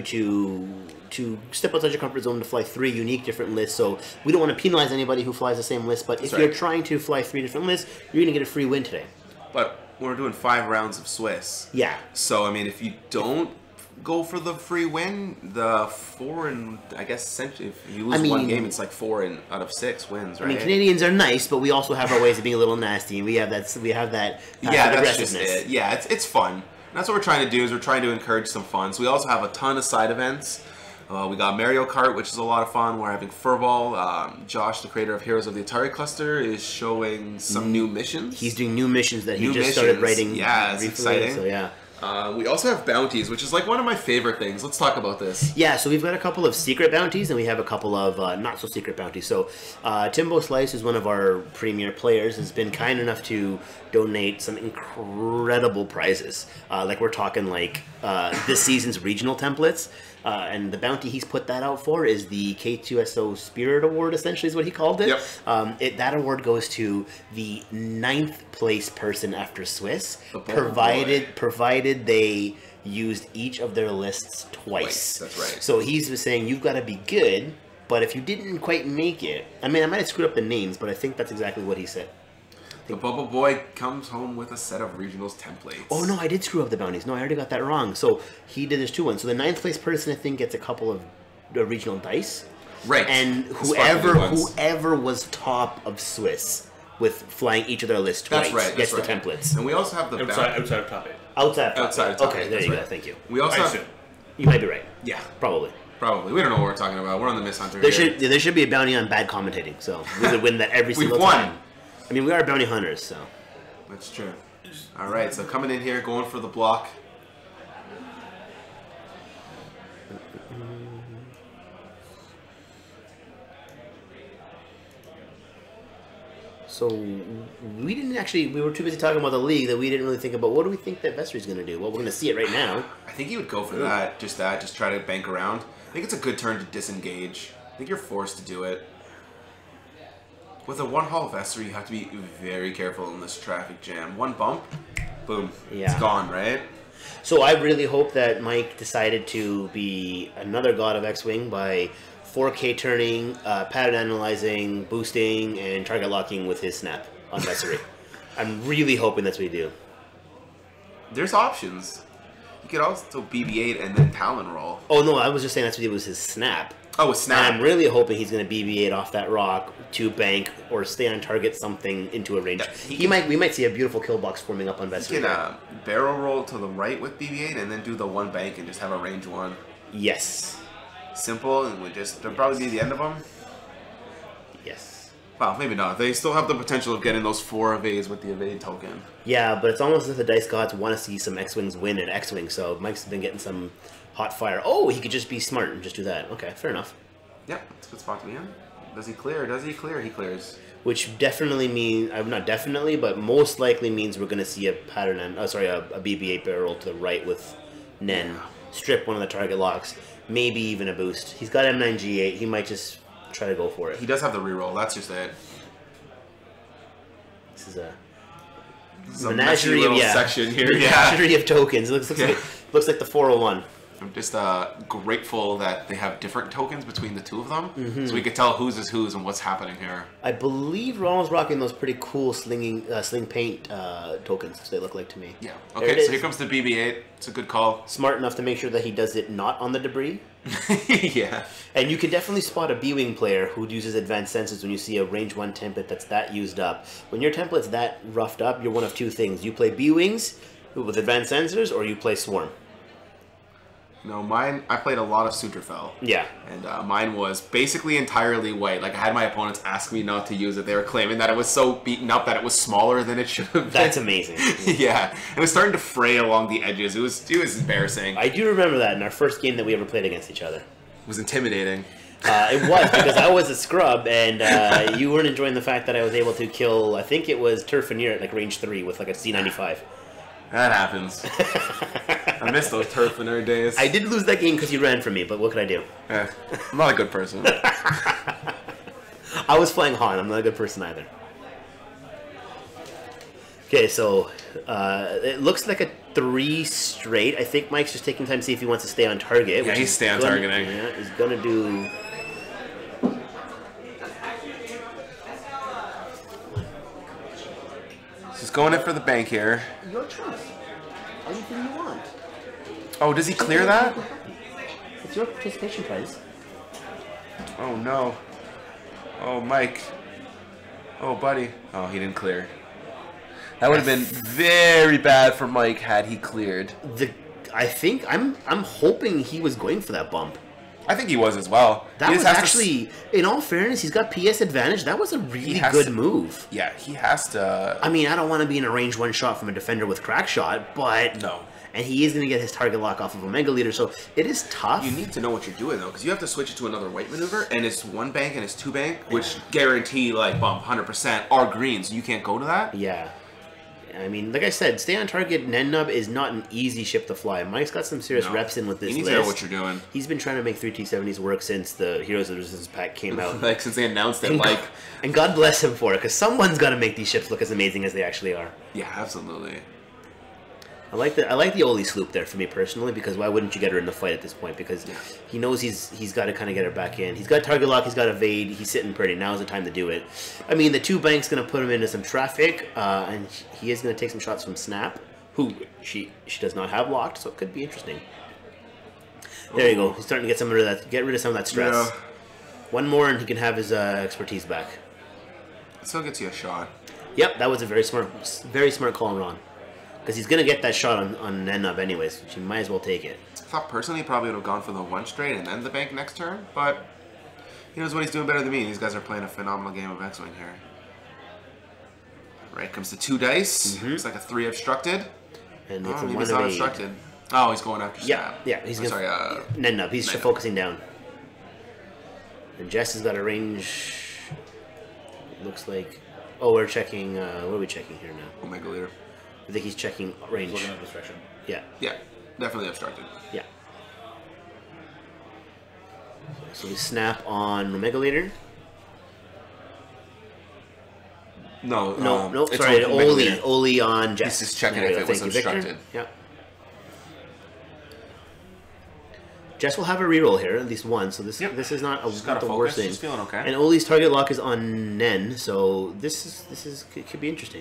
to step outside your comfort zone to fly 3 unique different lists. So we don't want to penalize anybody who flies the same list, but if you're trying to fly 3 different lists, you're going to get a free win today. But we're doing 5 rounds of Swiss. Yeah. So, I mean, if you don't go for the free win. The 4 and I guess if you lose one game, it's like 4 out of 6 wins, right? I mean, Canadians are nice, but we also have our ways of being a little nasty, and we have that. Yeah, that's just it. Yeah, it's fun. And that's what we're trying to do. Is we're trying to encourage some fun. So we also have a ton of side events. We got Mario Kart, which is a lot of fun. We're having Furball. Josh, the creator of Heroes of the Atari Cluster, is showing some new missions. He's doing new missions that he just started writing. Yeah, it's exciting. So yeah. We also have bounties, which is like one of my favorite things. Let's talk about this. Yeah, so we've got a couple of secret bounties, and we have a couple of not-so-secret bounties. So Timbo Slice, who's one of our premier players, has been kind enough to donate some incredible prizes. Like we're talking like this season's regional templates. And the bounty he's put that out for is the K2SO Spirit Award, essentially is what he called it. Yep. That award goes to the 9th place person after Swiss, Oh, provided they used each of their lists twice. That's right. So he's saying you've got to be good, but if you didn't quite make it, I mean, I might have screwed up the names, but I think that's exactly what he said. The Bubble Boy comes home with a set of regionals templates. Oh, no, I did screw up the bounties. No, I already got that wrong. So he did his 2-1. So the 9th place person, I think, gets a couple of regional dice. Right. And whoever was top of Swiss with flying each of their lists twice gets the templates. And we also have the outside of top 8. Outside of top 8. Okay, there you go. Thank you. We also have... You might be right. Yeah. Probably. We don't know what we're talking about. We're on the Miss Hunter There should be a bounty on bad commentating. So we would win that every single time. Won. I mean, we are bounty hunters, so... That's true. All right, so coming in here, going for the block. So we didn't actually, we were too busy talking about the league that we didn't really think about what do we think that Vesri's going to do. Well, we're going to see it right now. I think he would go for that, just try to bank around. I think it's a good turn to disengage. I think you're forced to do it. With a one-haul Vesri, you have to be very careful in this traffic jam. One bump, boom, it's gone, right? So I really hope that Mike decided to be another god of X-Wing by 4K turning, pattern analyzing, boosting, and target locking with his snap on Vesri. I'm really hoping that's what we do. There's options. You could also BB-8 and then Talon roll. Oh no, I was just saying that's what it was his snap. Oh, a snap. And I'm really hoping he's going to BB-8 off that rock to bank or stay on target something into a range. Yeah, we might see a beautiful kill box forming up on Vesri. He can barrel roll to the right with BB-8 and then do the one bank and just have a range 1. Yes. Simple, and that'll probably be the end of them. Yes. Well, maybe not. They still have the potential of getting those 4 evades with the evade token. Yeah, but it's almost as if the Dice Gods want to see some X-Wings win at X-Wing, so Mike's been getting some hot fire. Oh, he could just be smart and just do that. Okay, fair enough. Yeah, it's a good spot to be in. Does he clear? Does he clear? He clears. Which definitely means, not definitely, but most likely means we're going to see a pattern, a BB-8 barrel to the right with Nen. Strip one of the target locks. Maybe even a boost. He's got M9G8. He might just try to go for it. He does have the reroll. That's just it. This is a menagerie of section here. Menagerie of tokens. Looks like the 401. I'm just grateful that they have different tokens between the two of them, so we can tell whose is whose and what's happening here. I believe Ronald's rocking those pretty cool sling paint tokens. They look like to me. Yeah. Okay. So here comes the BB-8. It's a good call. Smart enough to make sure that he does it not on the debris. Yeah. And you can definitely spot a B-Wing player who uses advanced senses when you see a range 1 template that's that used up. When your template's that roughed up, you're one of two things. You play B-Wings with advanced sensors, or you play Swarm. No, mine, I played a lot of Suterfell. Yeah. And mine was basically entirely white. Like, I had my opponents ask me not to use it. They were claiming that it was so beaten up that it was smaller than it should have been. That's amazing. Yeah. It was starting to fray along the edges. It was embarrassing. I do remember that in our first game that we ever played against each other. It was intimidating. It was, because I was a scrub, and you weren't enjoying the fact that I was able to kill, I think it was Turfineer at like range 3 with like a C95. That happens. I miss those Turfineer days. I did lose that game because you ran from me, but what could I do? Yeah, I'm not a good person. I was flying Han. I'm not a good person either. Okay, so it looks like a 3 straight. I think Mike's just taking time to see if he wants to stay on target. Yeah, he's staying on targeting. Yeah, he's going to do... Just going in for the bank here. Your choice. Anything you want. Oh, does he clear that? It's your participation prize. Oh no. Oh, Mike. Oh, buddy. Oh, he didn't clear. That would have been very bad for Mike had he cleared. I'm hoping he was going for that bump. I think he was as well. That was actually, in all fairness, he's got PS advantage. That was a really good move. Yeah, he has to. I mean, I don't want to be in a range one shot from a defender with crack shot, but No. And he is going to get his target lock off of Omega Leader, so it is tough. You need to know what you're doing though, because you have to switch it to another white maneuver, and it's one bank and it's two bank, which guarantee like bump 100% are greens. You can't go to that. Yeah. I mean, like I said, stay on target Nennub is not an easy ship to fly. Mike's got some serious reps in with this list. You need to know what you're doing. He's been trying to make 3 T70s work since the Heroes of the Resistance pack came out. Like, since they announced it, And God bless him for it, because someone's got to make these ships look as amazing as they actually are. Yeah, absolutely. I like the Oli sloop there for me personally, because why wouldn't you get her in the fight at this point? Because he knows he's got to kind of get her back in. He's got target lock, he's got evade, he's sitting pretty. Now's the time to do it. I mean, the 2 banks going to put him into some traffic, and he is going to take some shots from Snap, who she does not have locked, so it could be interesting. There you go. He's starting to get rid of some of that stress. Yeah. One more, and he can have his expertise back. It still gets you a shot. Yep, that was a very smart call on Ron. Because he's going to get that shot on Nennub anyways, which he might as well take it. I thought personally he probably would have gone for the 1 straight and then the bank next turn, but he knows what he's doing better than me. These guys are playing a phenomenal game of X-Wing here. Right, comes to 2 dice. It's like a 3 obstructed. And Oh, it's a maybe 1 it's not of 8. obstructed. Oh, he's going after Snap. Yeah, he's going sorry, Nennub, he's Nennub. focusing down. And Jess has got a range, looks like... Oh, we're checking, what are we checking here now? Omega Leader. I think he's checking range. Looking at distraction. Yeah, Yeah, definitely obstructed. yeah. So we snap on Omega Leader. No, No, it's sorry, Omega Leader. Oli on Jess. He's just checking There if we it go. was Thank you, Victor. obstructed. Yeah. Jess will have a reroll here, at least one, so this is not gotta the worst focus. thing. She's feeling okay. And Oli's target lock is on Nen, so this could be interesting.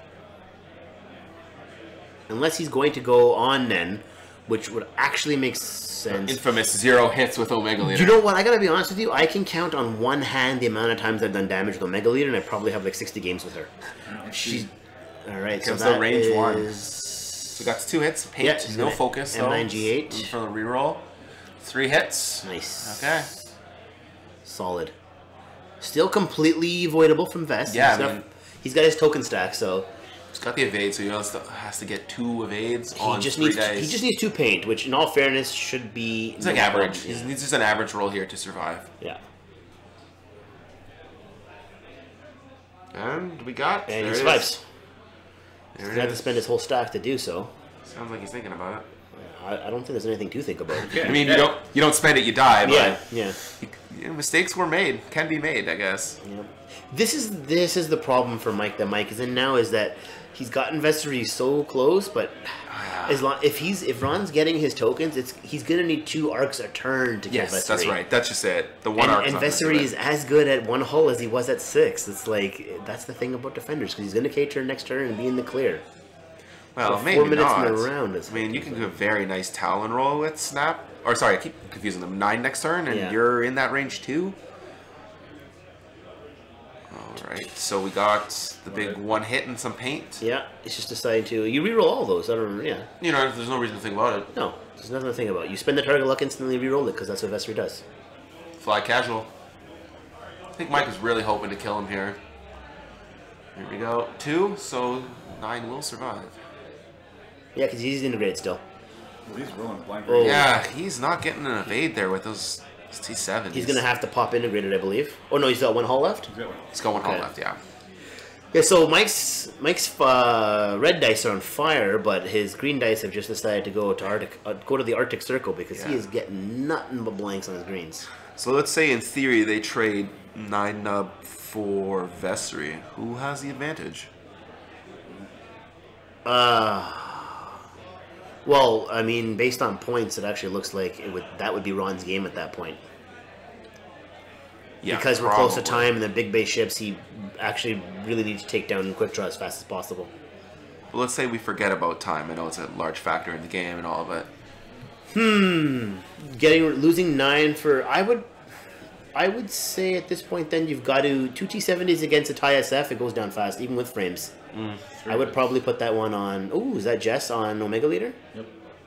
Unless he's going to go on Nen, which would actually make sense. Infamous 0 hits with Omega Leader. You know what? I gotta be honest with you. I can count on one hand the amount of times I've done damage with Omega Leader, and I probably have like 60 games with her. She's all right. So Comes that the range 1. is... So we got 2 hits. Paint, Yeah, no focus. M9G8 for the reroll. 3 hits. Nice. Okay. Solid. Still completely avoidable from Vest. Yeah, he's got his token stack, so He's got the evade, so he has to get 2 evades on he just 3 needs dice. he just needs 2 paint, which in all fairness should be. It's like average. He needs just an average roll here to survive. Yeah. And we got. And there he it survives. is. He's There gonna it have to is. spend his whole stack to do so. Sounds like he's thinking about it. I don't think there's anything to think about. I mean, you don't spend it, you die. But Yeah. mistakes were made. Can be made, I guess. Yeah. This is the problem for Mike that Mike is in now, is that he's gotten Vessery so close, but if Ron's getting his tokens, he's gonna need 2 arcs a turn to get Vessery. That's right. That's just it. The one arc. And Vessery is as good at 1 hull as he was at 6. It's like that's the thing about defenders, because he's gonna K-turn next turn and be in the clear. Well, So maybe 4 minutes not. in a round. I mean, you can do a very nice Talon roll with Snap. Or sorry, I keep confusing them. 9 next turn, and you're in that range too. All right, so we got the big 1 hit and some paint. Yeah, it's just deciding to you reroll all those. I don't. Yeah. You know, there's no reason to think about it. No, there's nothing to think about. You spend the target luck, instantly reroll it, because that's what Vessery does. Fly casual. I think Mike is really hoping to kill him here. Here we go. 2, so 9 will survive. Yeah, because he's integrated still. Well, he's rolling blank. Oh. Yeah, he's not getting an evade there with those T7s. He's gonna have to pop integrated, I believe. Oh no, he's got 1 hull left. He's got 1 hull Okay. left, yeah. Yeah, so Mike's red dice are on fire, but his green dice have just decided to go to the Arctic Circle, because he is getting nothing but blanks on his greens. So let's say in theory they trade 9 nub for Vessery. Who has the advantage? Well, I mean, based on points, it actually looks like that would be Ron's game at that point. Yeah, Because we're close to probably. time and the big base ships, he actually really needs to take down Quick Draw as fast as possible. But let's say we forget about time. I know it's a large factor in the game and all, but Losing 9 for I would say at this point then you've got to 2T70s against a TIE SF. It goes down fast even with frames. I would probably put that one on. Oh, is that Jess on Omega Leader? Yep.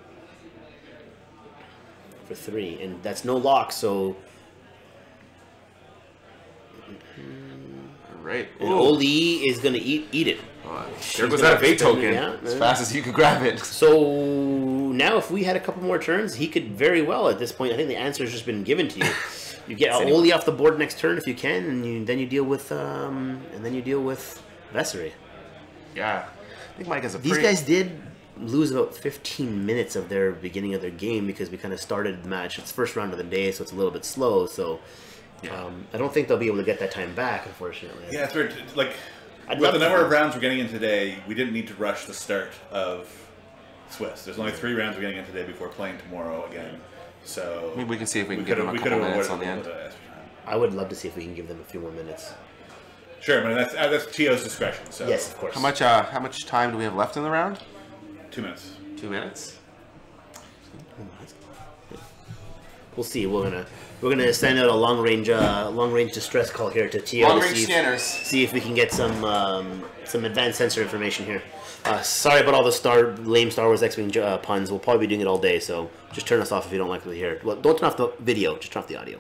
For 3, and that's no lock, so. Right. And Oli is gonna eat it. There goes that evade token. Yeah, as fast as you could grab it. So now, if we had a couple more turns, he could very well. At this point, I think the answer has just been given to you. You get Oli off the board next turn if you can, and then you deal with Vessery. Yeah, I think Mike has a. These guys did lose about 15 minutes of their beginning of their game because we kind of started the match. It's the first round of the day, so it's a little bit slow. So I don't think they'll be able to get that time back, unfortunately. Yeah, it's weird. Like, I'd with love the to number of rounds we're getting in today, we didn't need to rush the start of Swiss. There's only 3 rounds we're getting in today before playing tomorrow again. So maybe we can see if we can give them a couple minutes on the end. I would love to see if we can give them a few more minutes. Sure, but that's Tio's discretion. So Yes, of course. How much time do we have left in the round? 2 minutes. 2 minutes. We'll see. We're gonna send out a long range distress call here to Tio. Long range scanners. See if we can get some advanced sensor information here. Sorry about all the lame Star Wars X-Wing puns. We'll probably be doing it all day, so just turn us off if you don't like what you hear. Well, don't turn off the video. Just turn off the audio.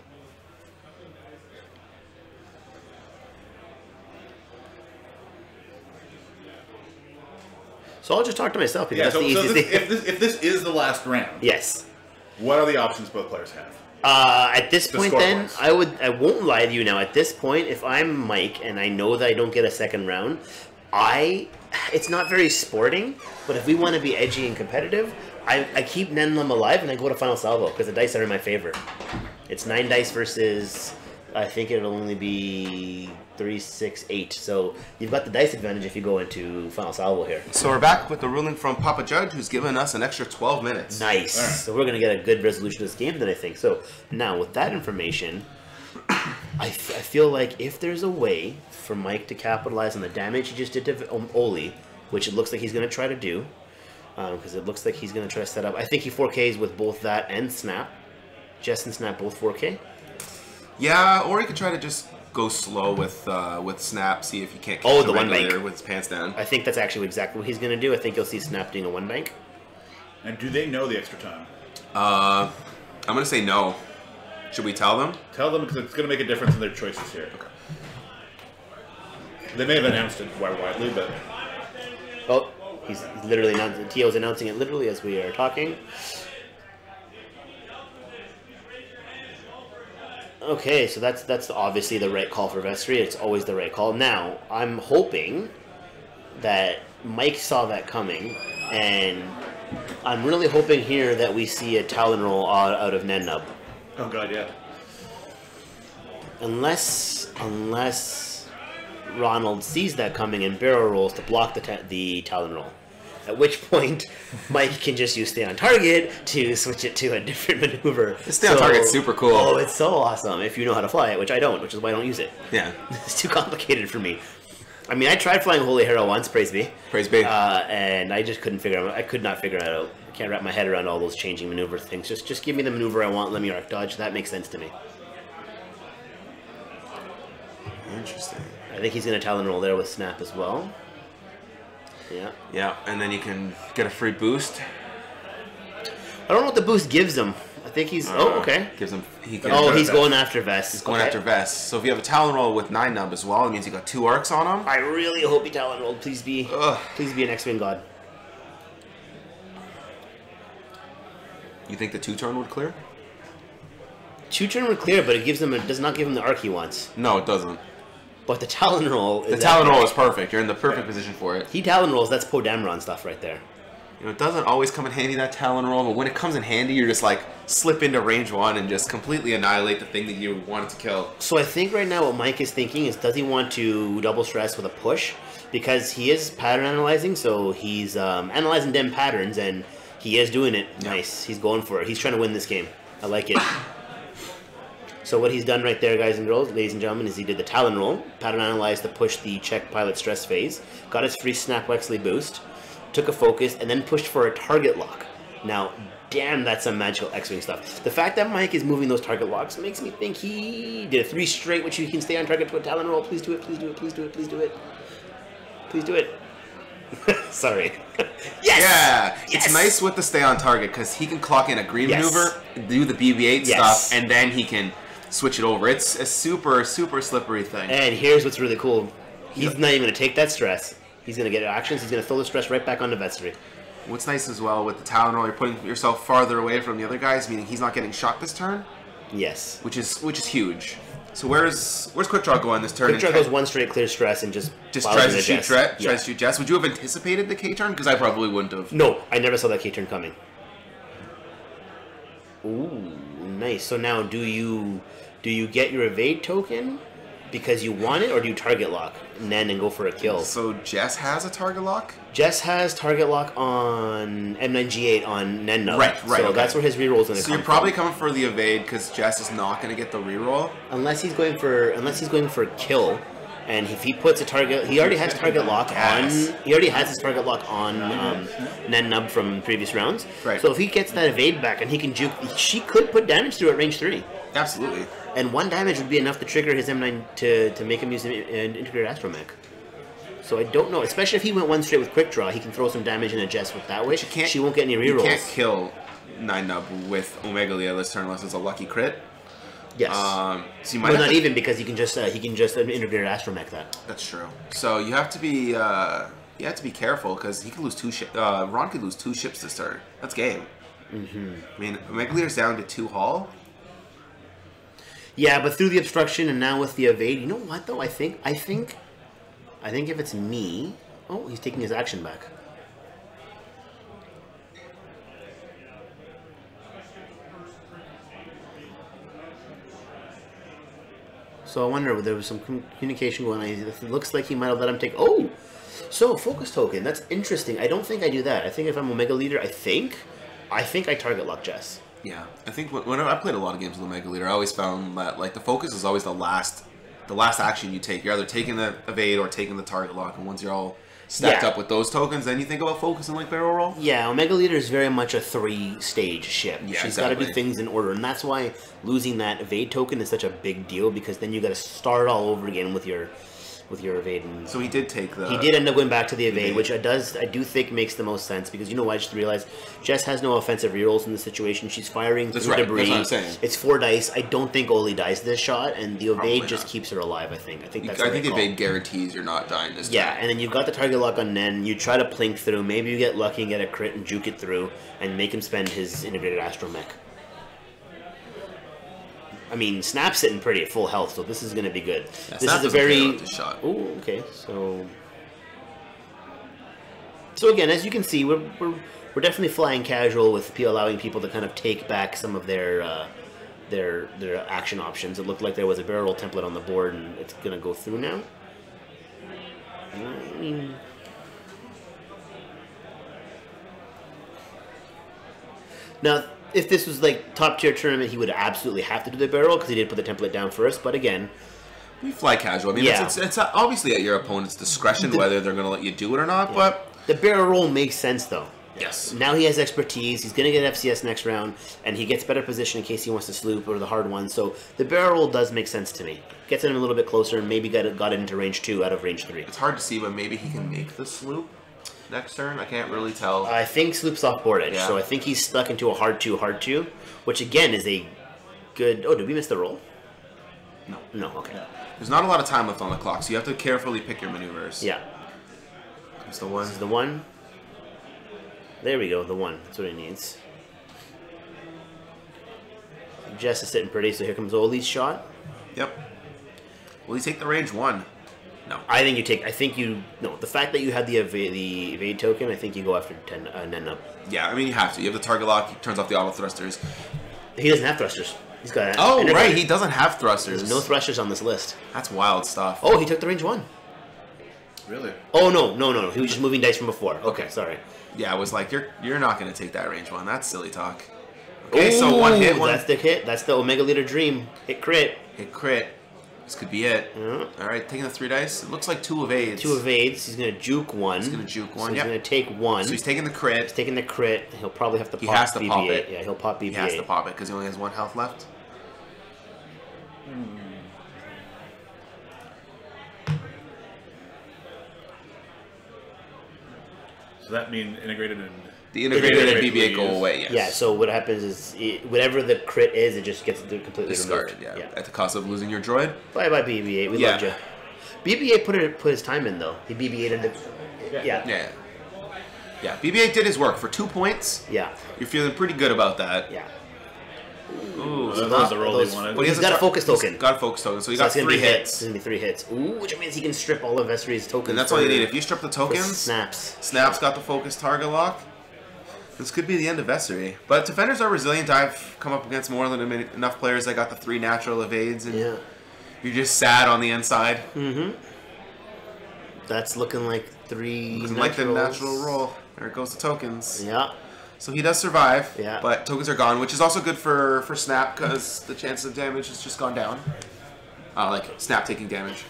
So I'll just talk to myself because that's the easiest thing. If this is the last round, Yes. what are the options both players have? At this point, then score-wise. I won't lie to you now. At this point, if I'm Mike and I know that I don't get a second round, it's not very sporting. But if we want to be edgy and competitive, I keep Nenlum alive and I go to final salvo because the dice are in my favor. It's 9 dice versus I think it'll only be 3, 6, 8. So you've got the dice advantage if you go into final salvo here. So we're back with the ruling from Papa Judge, who's given us an extra 12 minutes. Nice. Right. So we're going to get a good resolution to this game then, I think. So now with that information, I feel like if there's a way for Mike to capitalize on the damage he just did to Oli, which it looks like he's going to try to do, because it looks like he's going to try to set up. I think he 4Ks with both that and Snap. Jess and Snap both 4K. Yeah, or he could try to just go slow with Snap, see if you can't Oh, catch the a one regulator bank. with his pants down. I think that's actually exactly what he's going to do. I think you'll see Snap doing a 1 bank. And do they know the extra time? I'm going to say no. Should we tell them? Tell them because it's going to make a difference in their choices here. Okay. They may have announced it widely, but Oh, he's literally announcing. Tio's announcing it literally as we are talking. Okay, so that's obviously the right call for Vessery. It's always the right call. Now, I'm hoping that Mike saw that coming, and I'm really hoping here that we see a Talon roll out of Nenub. oh god, yeah. Unless Ronald sees that coming and barrel rolls to block the Talon roll. At which point, Mike can just use Stay on Target to switch it to a different maneuver. The Stay on Target's super cool. Oh, it's so awesome if you know how to fly it, which I don't, which is why I don't use it. Yeah. It's too complicated for me. I mean, I tried flying Holy Hero once, praise be. Praise be. And I just couldn't figure it out. I could not figure it out. I can't wrap my head around all those changing maneuver things. Just give me the maneuver I want, let me arc dodge. That makes sense to me. Interesting. I think he's going to Talon roll there with Snap as well. Yeah. Yeah, and then you can get a free boost. I don't know what the boost gives him. I think he's... oh, okay. Gives him. He can, Oh, he's going after Vest. He's going after Vest. So if you have a Talon roll with 9 nub as well, it means you got 2 arcs on him. I really hope he Talon rolled. Please be an X-Wing god. You think the 2-turn would clear? 2-turn would clear, but it does not give him the arc he wants. No, it doesn't. But the Talon roll The Talon roll is perfect. You're in the perfect position for it. He Talon rolls, that's Poe Dameron stuff right there. You know, it doesn't always come in handy, that Talon roll, but when it comes in handy, you're just like, slip into range 1 and just completely annihilate the thing that you wanted to kill. So I think right now what Mike is thinking is, does he want to double stress with a push? Because he is pattern analyzing, so he's analyzing them patterns, and he is doing it nice. He's going for it. He's trying to win this game. I like it. So what he's done right there, guys and girls, ladies and gentlemen, is he did the Talon roll, pattern analyzed to push the check pilot stress phase, got his free Snap Wexley boost, took a focus, and then pushed for a target lock. Now, damn, that's some magical X-Wing stuff. The fact that Mike is moving those target locks makes me think he did a 3 straight, which you can stay on target to a Talon roll. Please do it, please do it, please do it, please do it. Please do it. Sorry. Yes! Yeah, Yes! it's nice with the stay on target because he can clock in a green Yes. maneuver, do the BB-8 Yes. stuff, and then he can switch it over. It's a super, super slippery thing. And here's what's really cool. He's not even going to take that stress. He's going to get actions. He's going to throw the stress right back onto Vestry. What's nice as well with the Talon roll, you're putting yourself farther away from the other guys, meaning he's not getting shot this turn, Yes. which is huge. So where's Quick Draw going this turn? Quick Draw goes 1 straight clear stress and just plows tries into to shoot Jess. Tries Yeah. to shoot Jess. Would you have anticipated the K turn? Because I probably wouldn't have. No, I never saw that K turn coming. Ooh, nice. So now do you get your evade token because you want it, or do you target lock Nen and go for a kill? So Jess has a target lock? Jess has target lock on M9G8 on Nen Nub. Right, So okay. that's where his reroll is going to So come you're probably from. coming for the evade because Jess is not going to get the reroll. Unless he's going for kill, and if he puts a target, he already has target lock Yes. on. He already has his target lock on Nen Nub from previous rounds. Right. So if he gets that evade back and he can juke, she could put damage through at range 3. Absolutely. And 1 damage would be enough to trigger his M9 to make him use an integrated astromech. So I don't know, especially if he went 1 straight with quick draw, he can throw some damage in a Jess with that way. She won't get any You rerolls. can't kill 9-Nub with Omega Leah this turn unless it's a lucky crit. Yes. So you might Well, have not to- even, because he can just integrated astromech that. That's true. So you have to be careful because he could lose 2 ships. Ron could lose 2 ships this turn. That's game. Mm-hmm. I mean, Omega Leah's down to 2 hull. Yeah, but through the obstruction and now with the evade, you know what though? I think if it's me, oh, he's taking his action back. So I wonder if there was some communication going on. It looks like he might have let him take. Oh, so focus token. That's interesting. I don't think I do that. I think if I'm Omega leader, I think I target lock Jess. Yeah, I think whenever I played a lot of games with Omega Leader, I always found that like the focus is always the last action you take. You're either taking the evade or taking the target lock, and once you're all stacked Yeah. up with those tokens, then you think about focusing like barrel roll. Yeah, Omega Leader is very much a 3-stage ship. Yeah, She's got to do exactly. things in order, and that's why losing that evade token is such a big deal, because then you got to start all over again with your evade. And So he did take the. he did end up going back to the evade, evade. which I do think makes the most sense, because you know what? I just realized Jess has no offensive rerolls in this situation. She's firing That's through right, debris. that's what I'm saying. It's 4 dice. I don't think Oli dies this shot, and the evade Probably just not. keeps her alive. I think that's I the think the right call. evade guarantees you're not dying this Yeah, time. and then you've got the target lock on Nen. You try to plink through. Maybe you get lucky and get a crit and juke it through and make him spend his integrated astromech. I mean, Snap's sitting pretty at full health, so this is going to be good. Yeah, This Snap is a doesn't care very... about this shot. Oh, okay. So again, as you can see, we're definitely flying casual with allowing people to kind of take back some of their action options. It looked like there was a barrel roll template on the board, and it's going to go through now. I mean... Now, if this was like top tier tournament, he would absolutely have to do the barrel because he did put the template down first. But again, We fly casual. I mean, Yeah. it's obviously at your opponent's discretion whether they're going to let you do it or not, but the barrel roll makes sense though. yes. Now he has expertise. He's going to get FCS next round, and he gets better position in case he wants to sloop or the hard one. So the barrel roll does make sense to me. Gets him a little bit closer, and maybe got it into range 2 out of range 3. It's hard to see, but maybe he can make the sloop next turn. I can't really tell. I think sloop's off board edge, Yeah. so I think he's stuck into a hard 2, which again is a good. Oh, did we miss the roll? No. No. Okay. There's not a lot of time left on the clock, so you have to carefully pick your maneuvers. Yeah. It's the one. This is the 1. There we go, the 1. That's what he needs. Jess is sitting pretty, so here comes Oli's shot. Yep. Will he take the range 1? No. I think you take. No, the fact that you have the evade token, I think you go after 10 Nen up. Yeah, I mean, you have to. You have the target lock, he turns off the auto thrusters. He doesn't have thrusters. He's got. Oh, integrated. right, he doesn't have thrusters. There's no thrusters on this list. That's wild stuff. Oh, he took the range 1. Really? Oh no. He was just moving dice from before. Okay, sorry. Yeah, I was like, you're not going to take that range 1. That's silly talk. Okay, so one hit, one That's the hit. That's the Omega Leader dream. Hit crit. hit crit. This could be it. Yeah. All right, taking the 3 dice. It looks like 2 evades. 2 evades. He's going to juke 1. He's going to juke 1, So he's yep. going to take 1. So he's taking the crit. He's taking the crit. He'll probably have to He pop has to BB-8. pop it. Yeah, he'll pop BB-8. He has to pop it because he only has 1 health left. So that means integrated and... The integrated and Integrated BB-8 go use. away, yes. Yeah, so what happens is whatever the crit is, it just gets completely Discarded, removed. yeah. At the cost of losing your droid. Bye-bye, BB-8. We Yeah. loved you. BB-8 put his time in, though. He BB-8 into... Yeah. Yeah. Yeah, BB-8 did his work for 2 points. Yeah. You're feeling pretty good about that. Yeah. Ooh, That was the roll he wanted. But He's got a focus token. He's got a focus token, so he So got it's gonna 3 be hits. It's going to be 3 hits. Ooh, which means he can strip all of Vesri's tokens. And that's all you need. If you strip the for tokens, snaps. Snap's got the focus target lock. This could be the end of Vessery. But defenders are resilient. I've come up against more than enough players that got the 3 natural evades, and Yeah. you're just sad on the inside. That's looking like 3 Looking like the natural roll. There it goes the tokens. Yeah. So he does survive, Yeah. but tokens are gone, which is also good for Snap because the chance of damage has just gone down. Like Snap taking damage.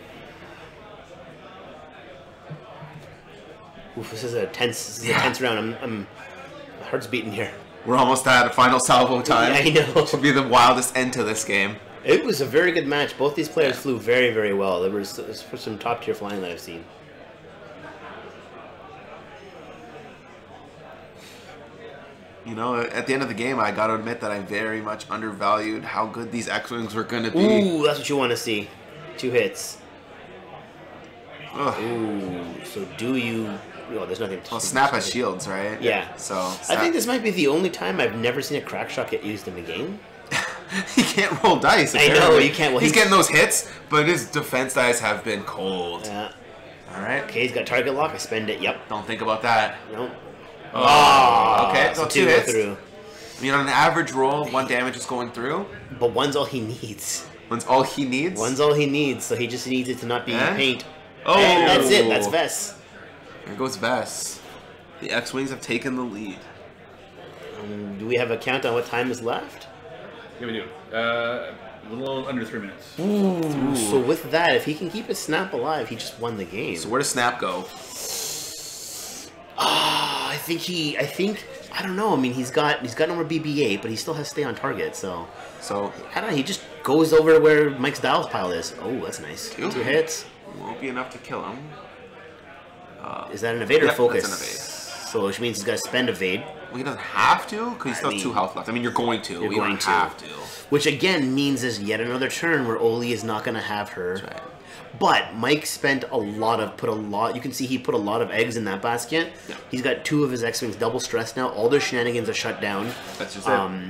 Oof, this is a tense round. I'm my heart's beating here. We're almost at final salvo time. Yeah, I know. Should be the wildest end to this game. It was a very good match. Both these players flew very, very well. There was some top tier flying that I've seen. You know, at the end of the game, I gotta admit that I very much undervalued how good these X-Wings were gonna be. Ooh, that's what you want to see. 2 hits. Ugh. Ooh, so do you... Oh, there's nothing... Well, Snap has shields, right? Yeah. So I think this might be the only time I've never seen a crack shot get used in the game. he can't roll dice. I know, apparently. you can't. Well, he's getting those hits, but his defense dice have been cold. Yeah. All right. Okay, he's got target lock. I spend it. Yep. Don't think about that. Nope. Oh, okay. So 2 go hits. through. I mean, on an average roll, 1 damage is going through. But 1's all he needs. One's all he needs. 1's all he needs, so he just needs it to not be paint. Oh, And that's it. That's Vess. There goes Vess. The X-Wings have taken the lead. Do we have a count on what time is left? Yeah, we do. A little under 3 minutes. Ooh. So with that, if he can keep his Snap alive, he just won the game. So where does Snap go? I don't know. I mean, he's got no more BB-8, but he still has to stay on target. So I don't know. He just goes over where Mike's Dials pile is. Oh, that's nice. 2 hits. Won't be enough to kill him. Is that an evade or Yep, focus? that's an evade. So which means he's got to spend evade. Well, he doesn't have to, because he still has 2 health left. I mean, you're going to. You're You going don't to. have to. Which again means there's yet another turn where Oli is not going to have her. That's right. But Mike spent you can see he put a lot of eggs in that basket. Yeah. He's got 2 of his X-Wings double stressed now. All their shenanigans are shut down. That's just it.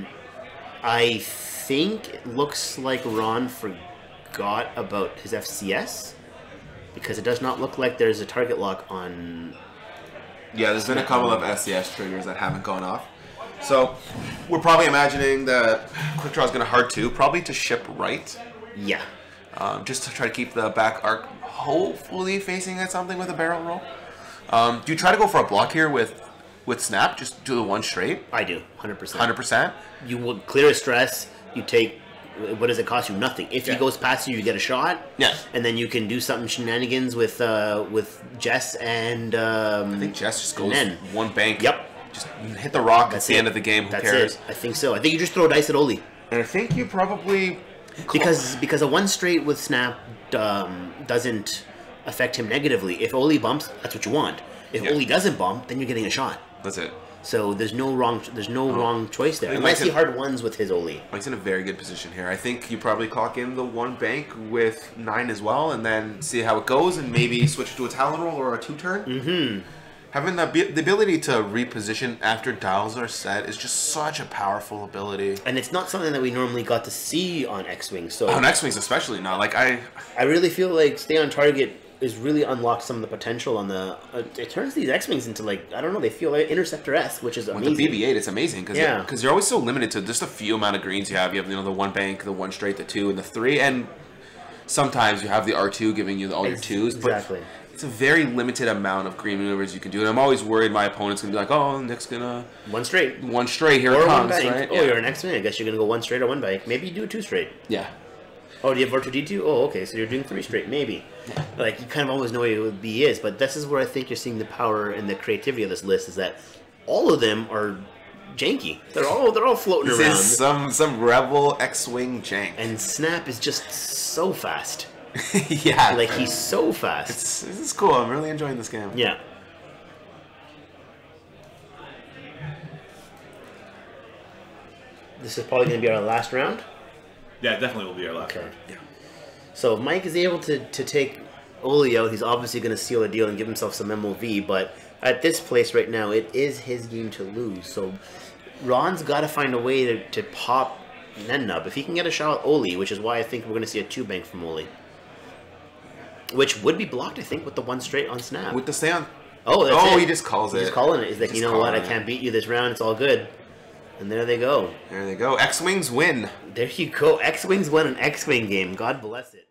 I think it looks like Ron forgot about his FCS because it does not look like there's a target lock on... Yeah, there's been a couple of SCS triggers that haven't gone off. So, we're probably imagining that Quick Draw is going to hard 2, probably to ship right. Yeah. Just to try to keep the back arc hopefully facing at something with a barrel roll. Do you try to go for a block here with Snap? Just do the 1 straight? I do, 100%. 100%? You will clear his stress, you take... What does it cost you? Nothing. If he goes past you, you get a shot. Yeah. And then you can do something shenanigans with Jess and... I think Jess just goes 1 bank. Yep. Just hit the rock at the end of the game. Who That's cares? it. I think so. I think you just throw dice at Oli. And I think you probably... Because a 1 straight with Snap doesn't affect him negatively. If Oli bumps, that's what you want. If Oli doesn't bump, then you're getting a shot. That's it. So there's no wrong choice there. Unless he hard 1s with his Oli. Mike's in a very good position here. I think you probably clock in the 1 bank with 9 as well, and then see how it goes, and maybe switch to a Talon roll or a 2-turn. Mm-hmm. Having the ability to reposition after dials are set is just such a powerful ability. And it's not something that we normally got to see on X-Wing. So On X-Wings especially not. Like I really feel like stay on target is really unlocks some of the potential on the... it turns these X-Wings into, like, I don't know, they feel like Interceptor-esque, which is amazing. With the BB-8, it's amazing because Yeah. you're always so limited to just a few amount of greens you have. You have the 1 bank, the 1 straight, the 2, and the 3, and sometimes you have the R2 giving you all your 2s. Exactly. But it's a very limited amount of green maneuvers you can do, and I'm always worried my opponent's gonna be like, "Oh, Nick's gonna 1 straight. 1 straight here Or it 1 comes, bank. right?" Oh, Yeah. you're an X-Wing. I guess you're going to go 1 straight or 1 bank. Maybe you do 2 straight. Yeah. Oh, do you have R2D2? Oh, okay, so you're doing 3 straight, maybe. Like, you kind of always know what B is, but this is where I think you're seeing the power and the creativity of this list, is that all of them are janky. They're all floating This around. is some Rebel X-Wing jank. And Snap is just so fast. Yeah. Like, he's so fast. This is cool. I'm really enjoying this game. Yeah. This is probably going to be our last round. Yeah, it definitely will be our last Okay. round. Yeah. So if Mike is able to take Oli out, he's obviously going to seal the deal and give himself some MOV, but at this place right now, it is his game to lose. So Ron's got to find a way to pop Nennub. If he can get a shot at Oli, which is why I think we're going to see a 2-bank from Oli. Which would be blocked, I think, with the 1 straight on Snap. With the stay on. Oh, that's it. He just calls it. He's just calling it. He's like, Just you know what? I calling it. can't beat you this round. It's all good. And there they go. There they go. X-Wings win. There you go. X-Wings won an X-Wing game. God bless it.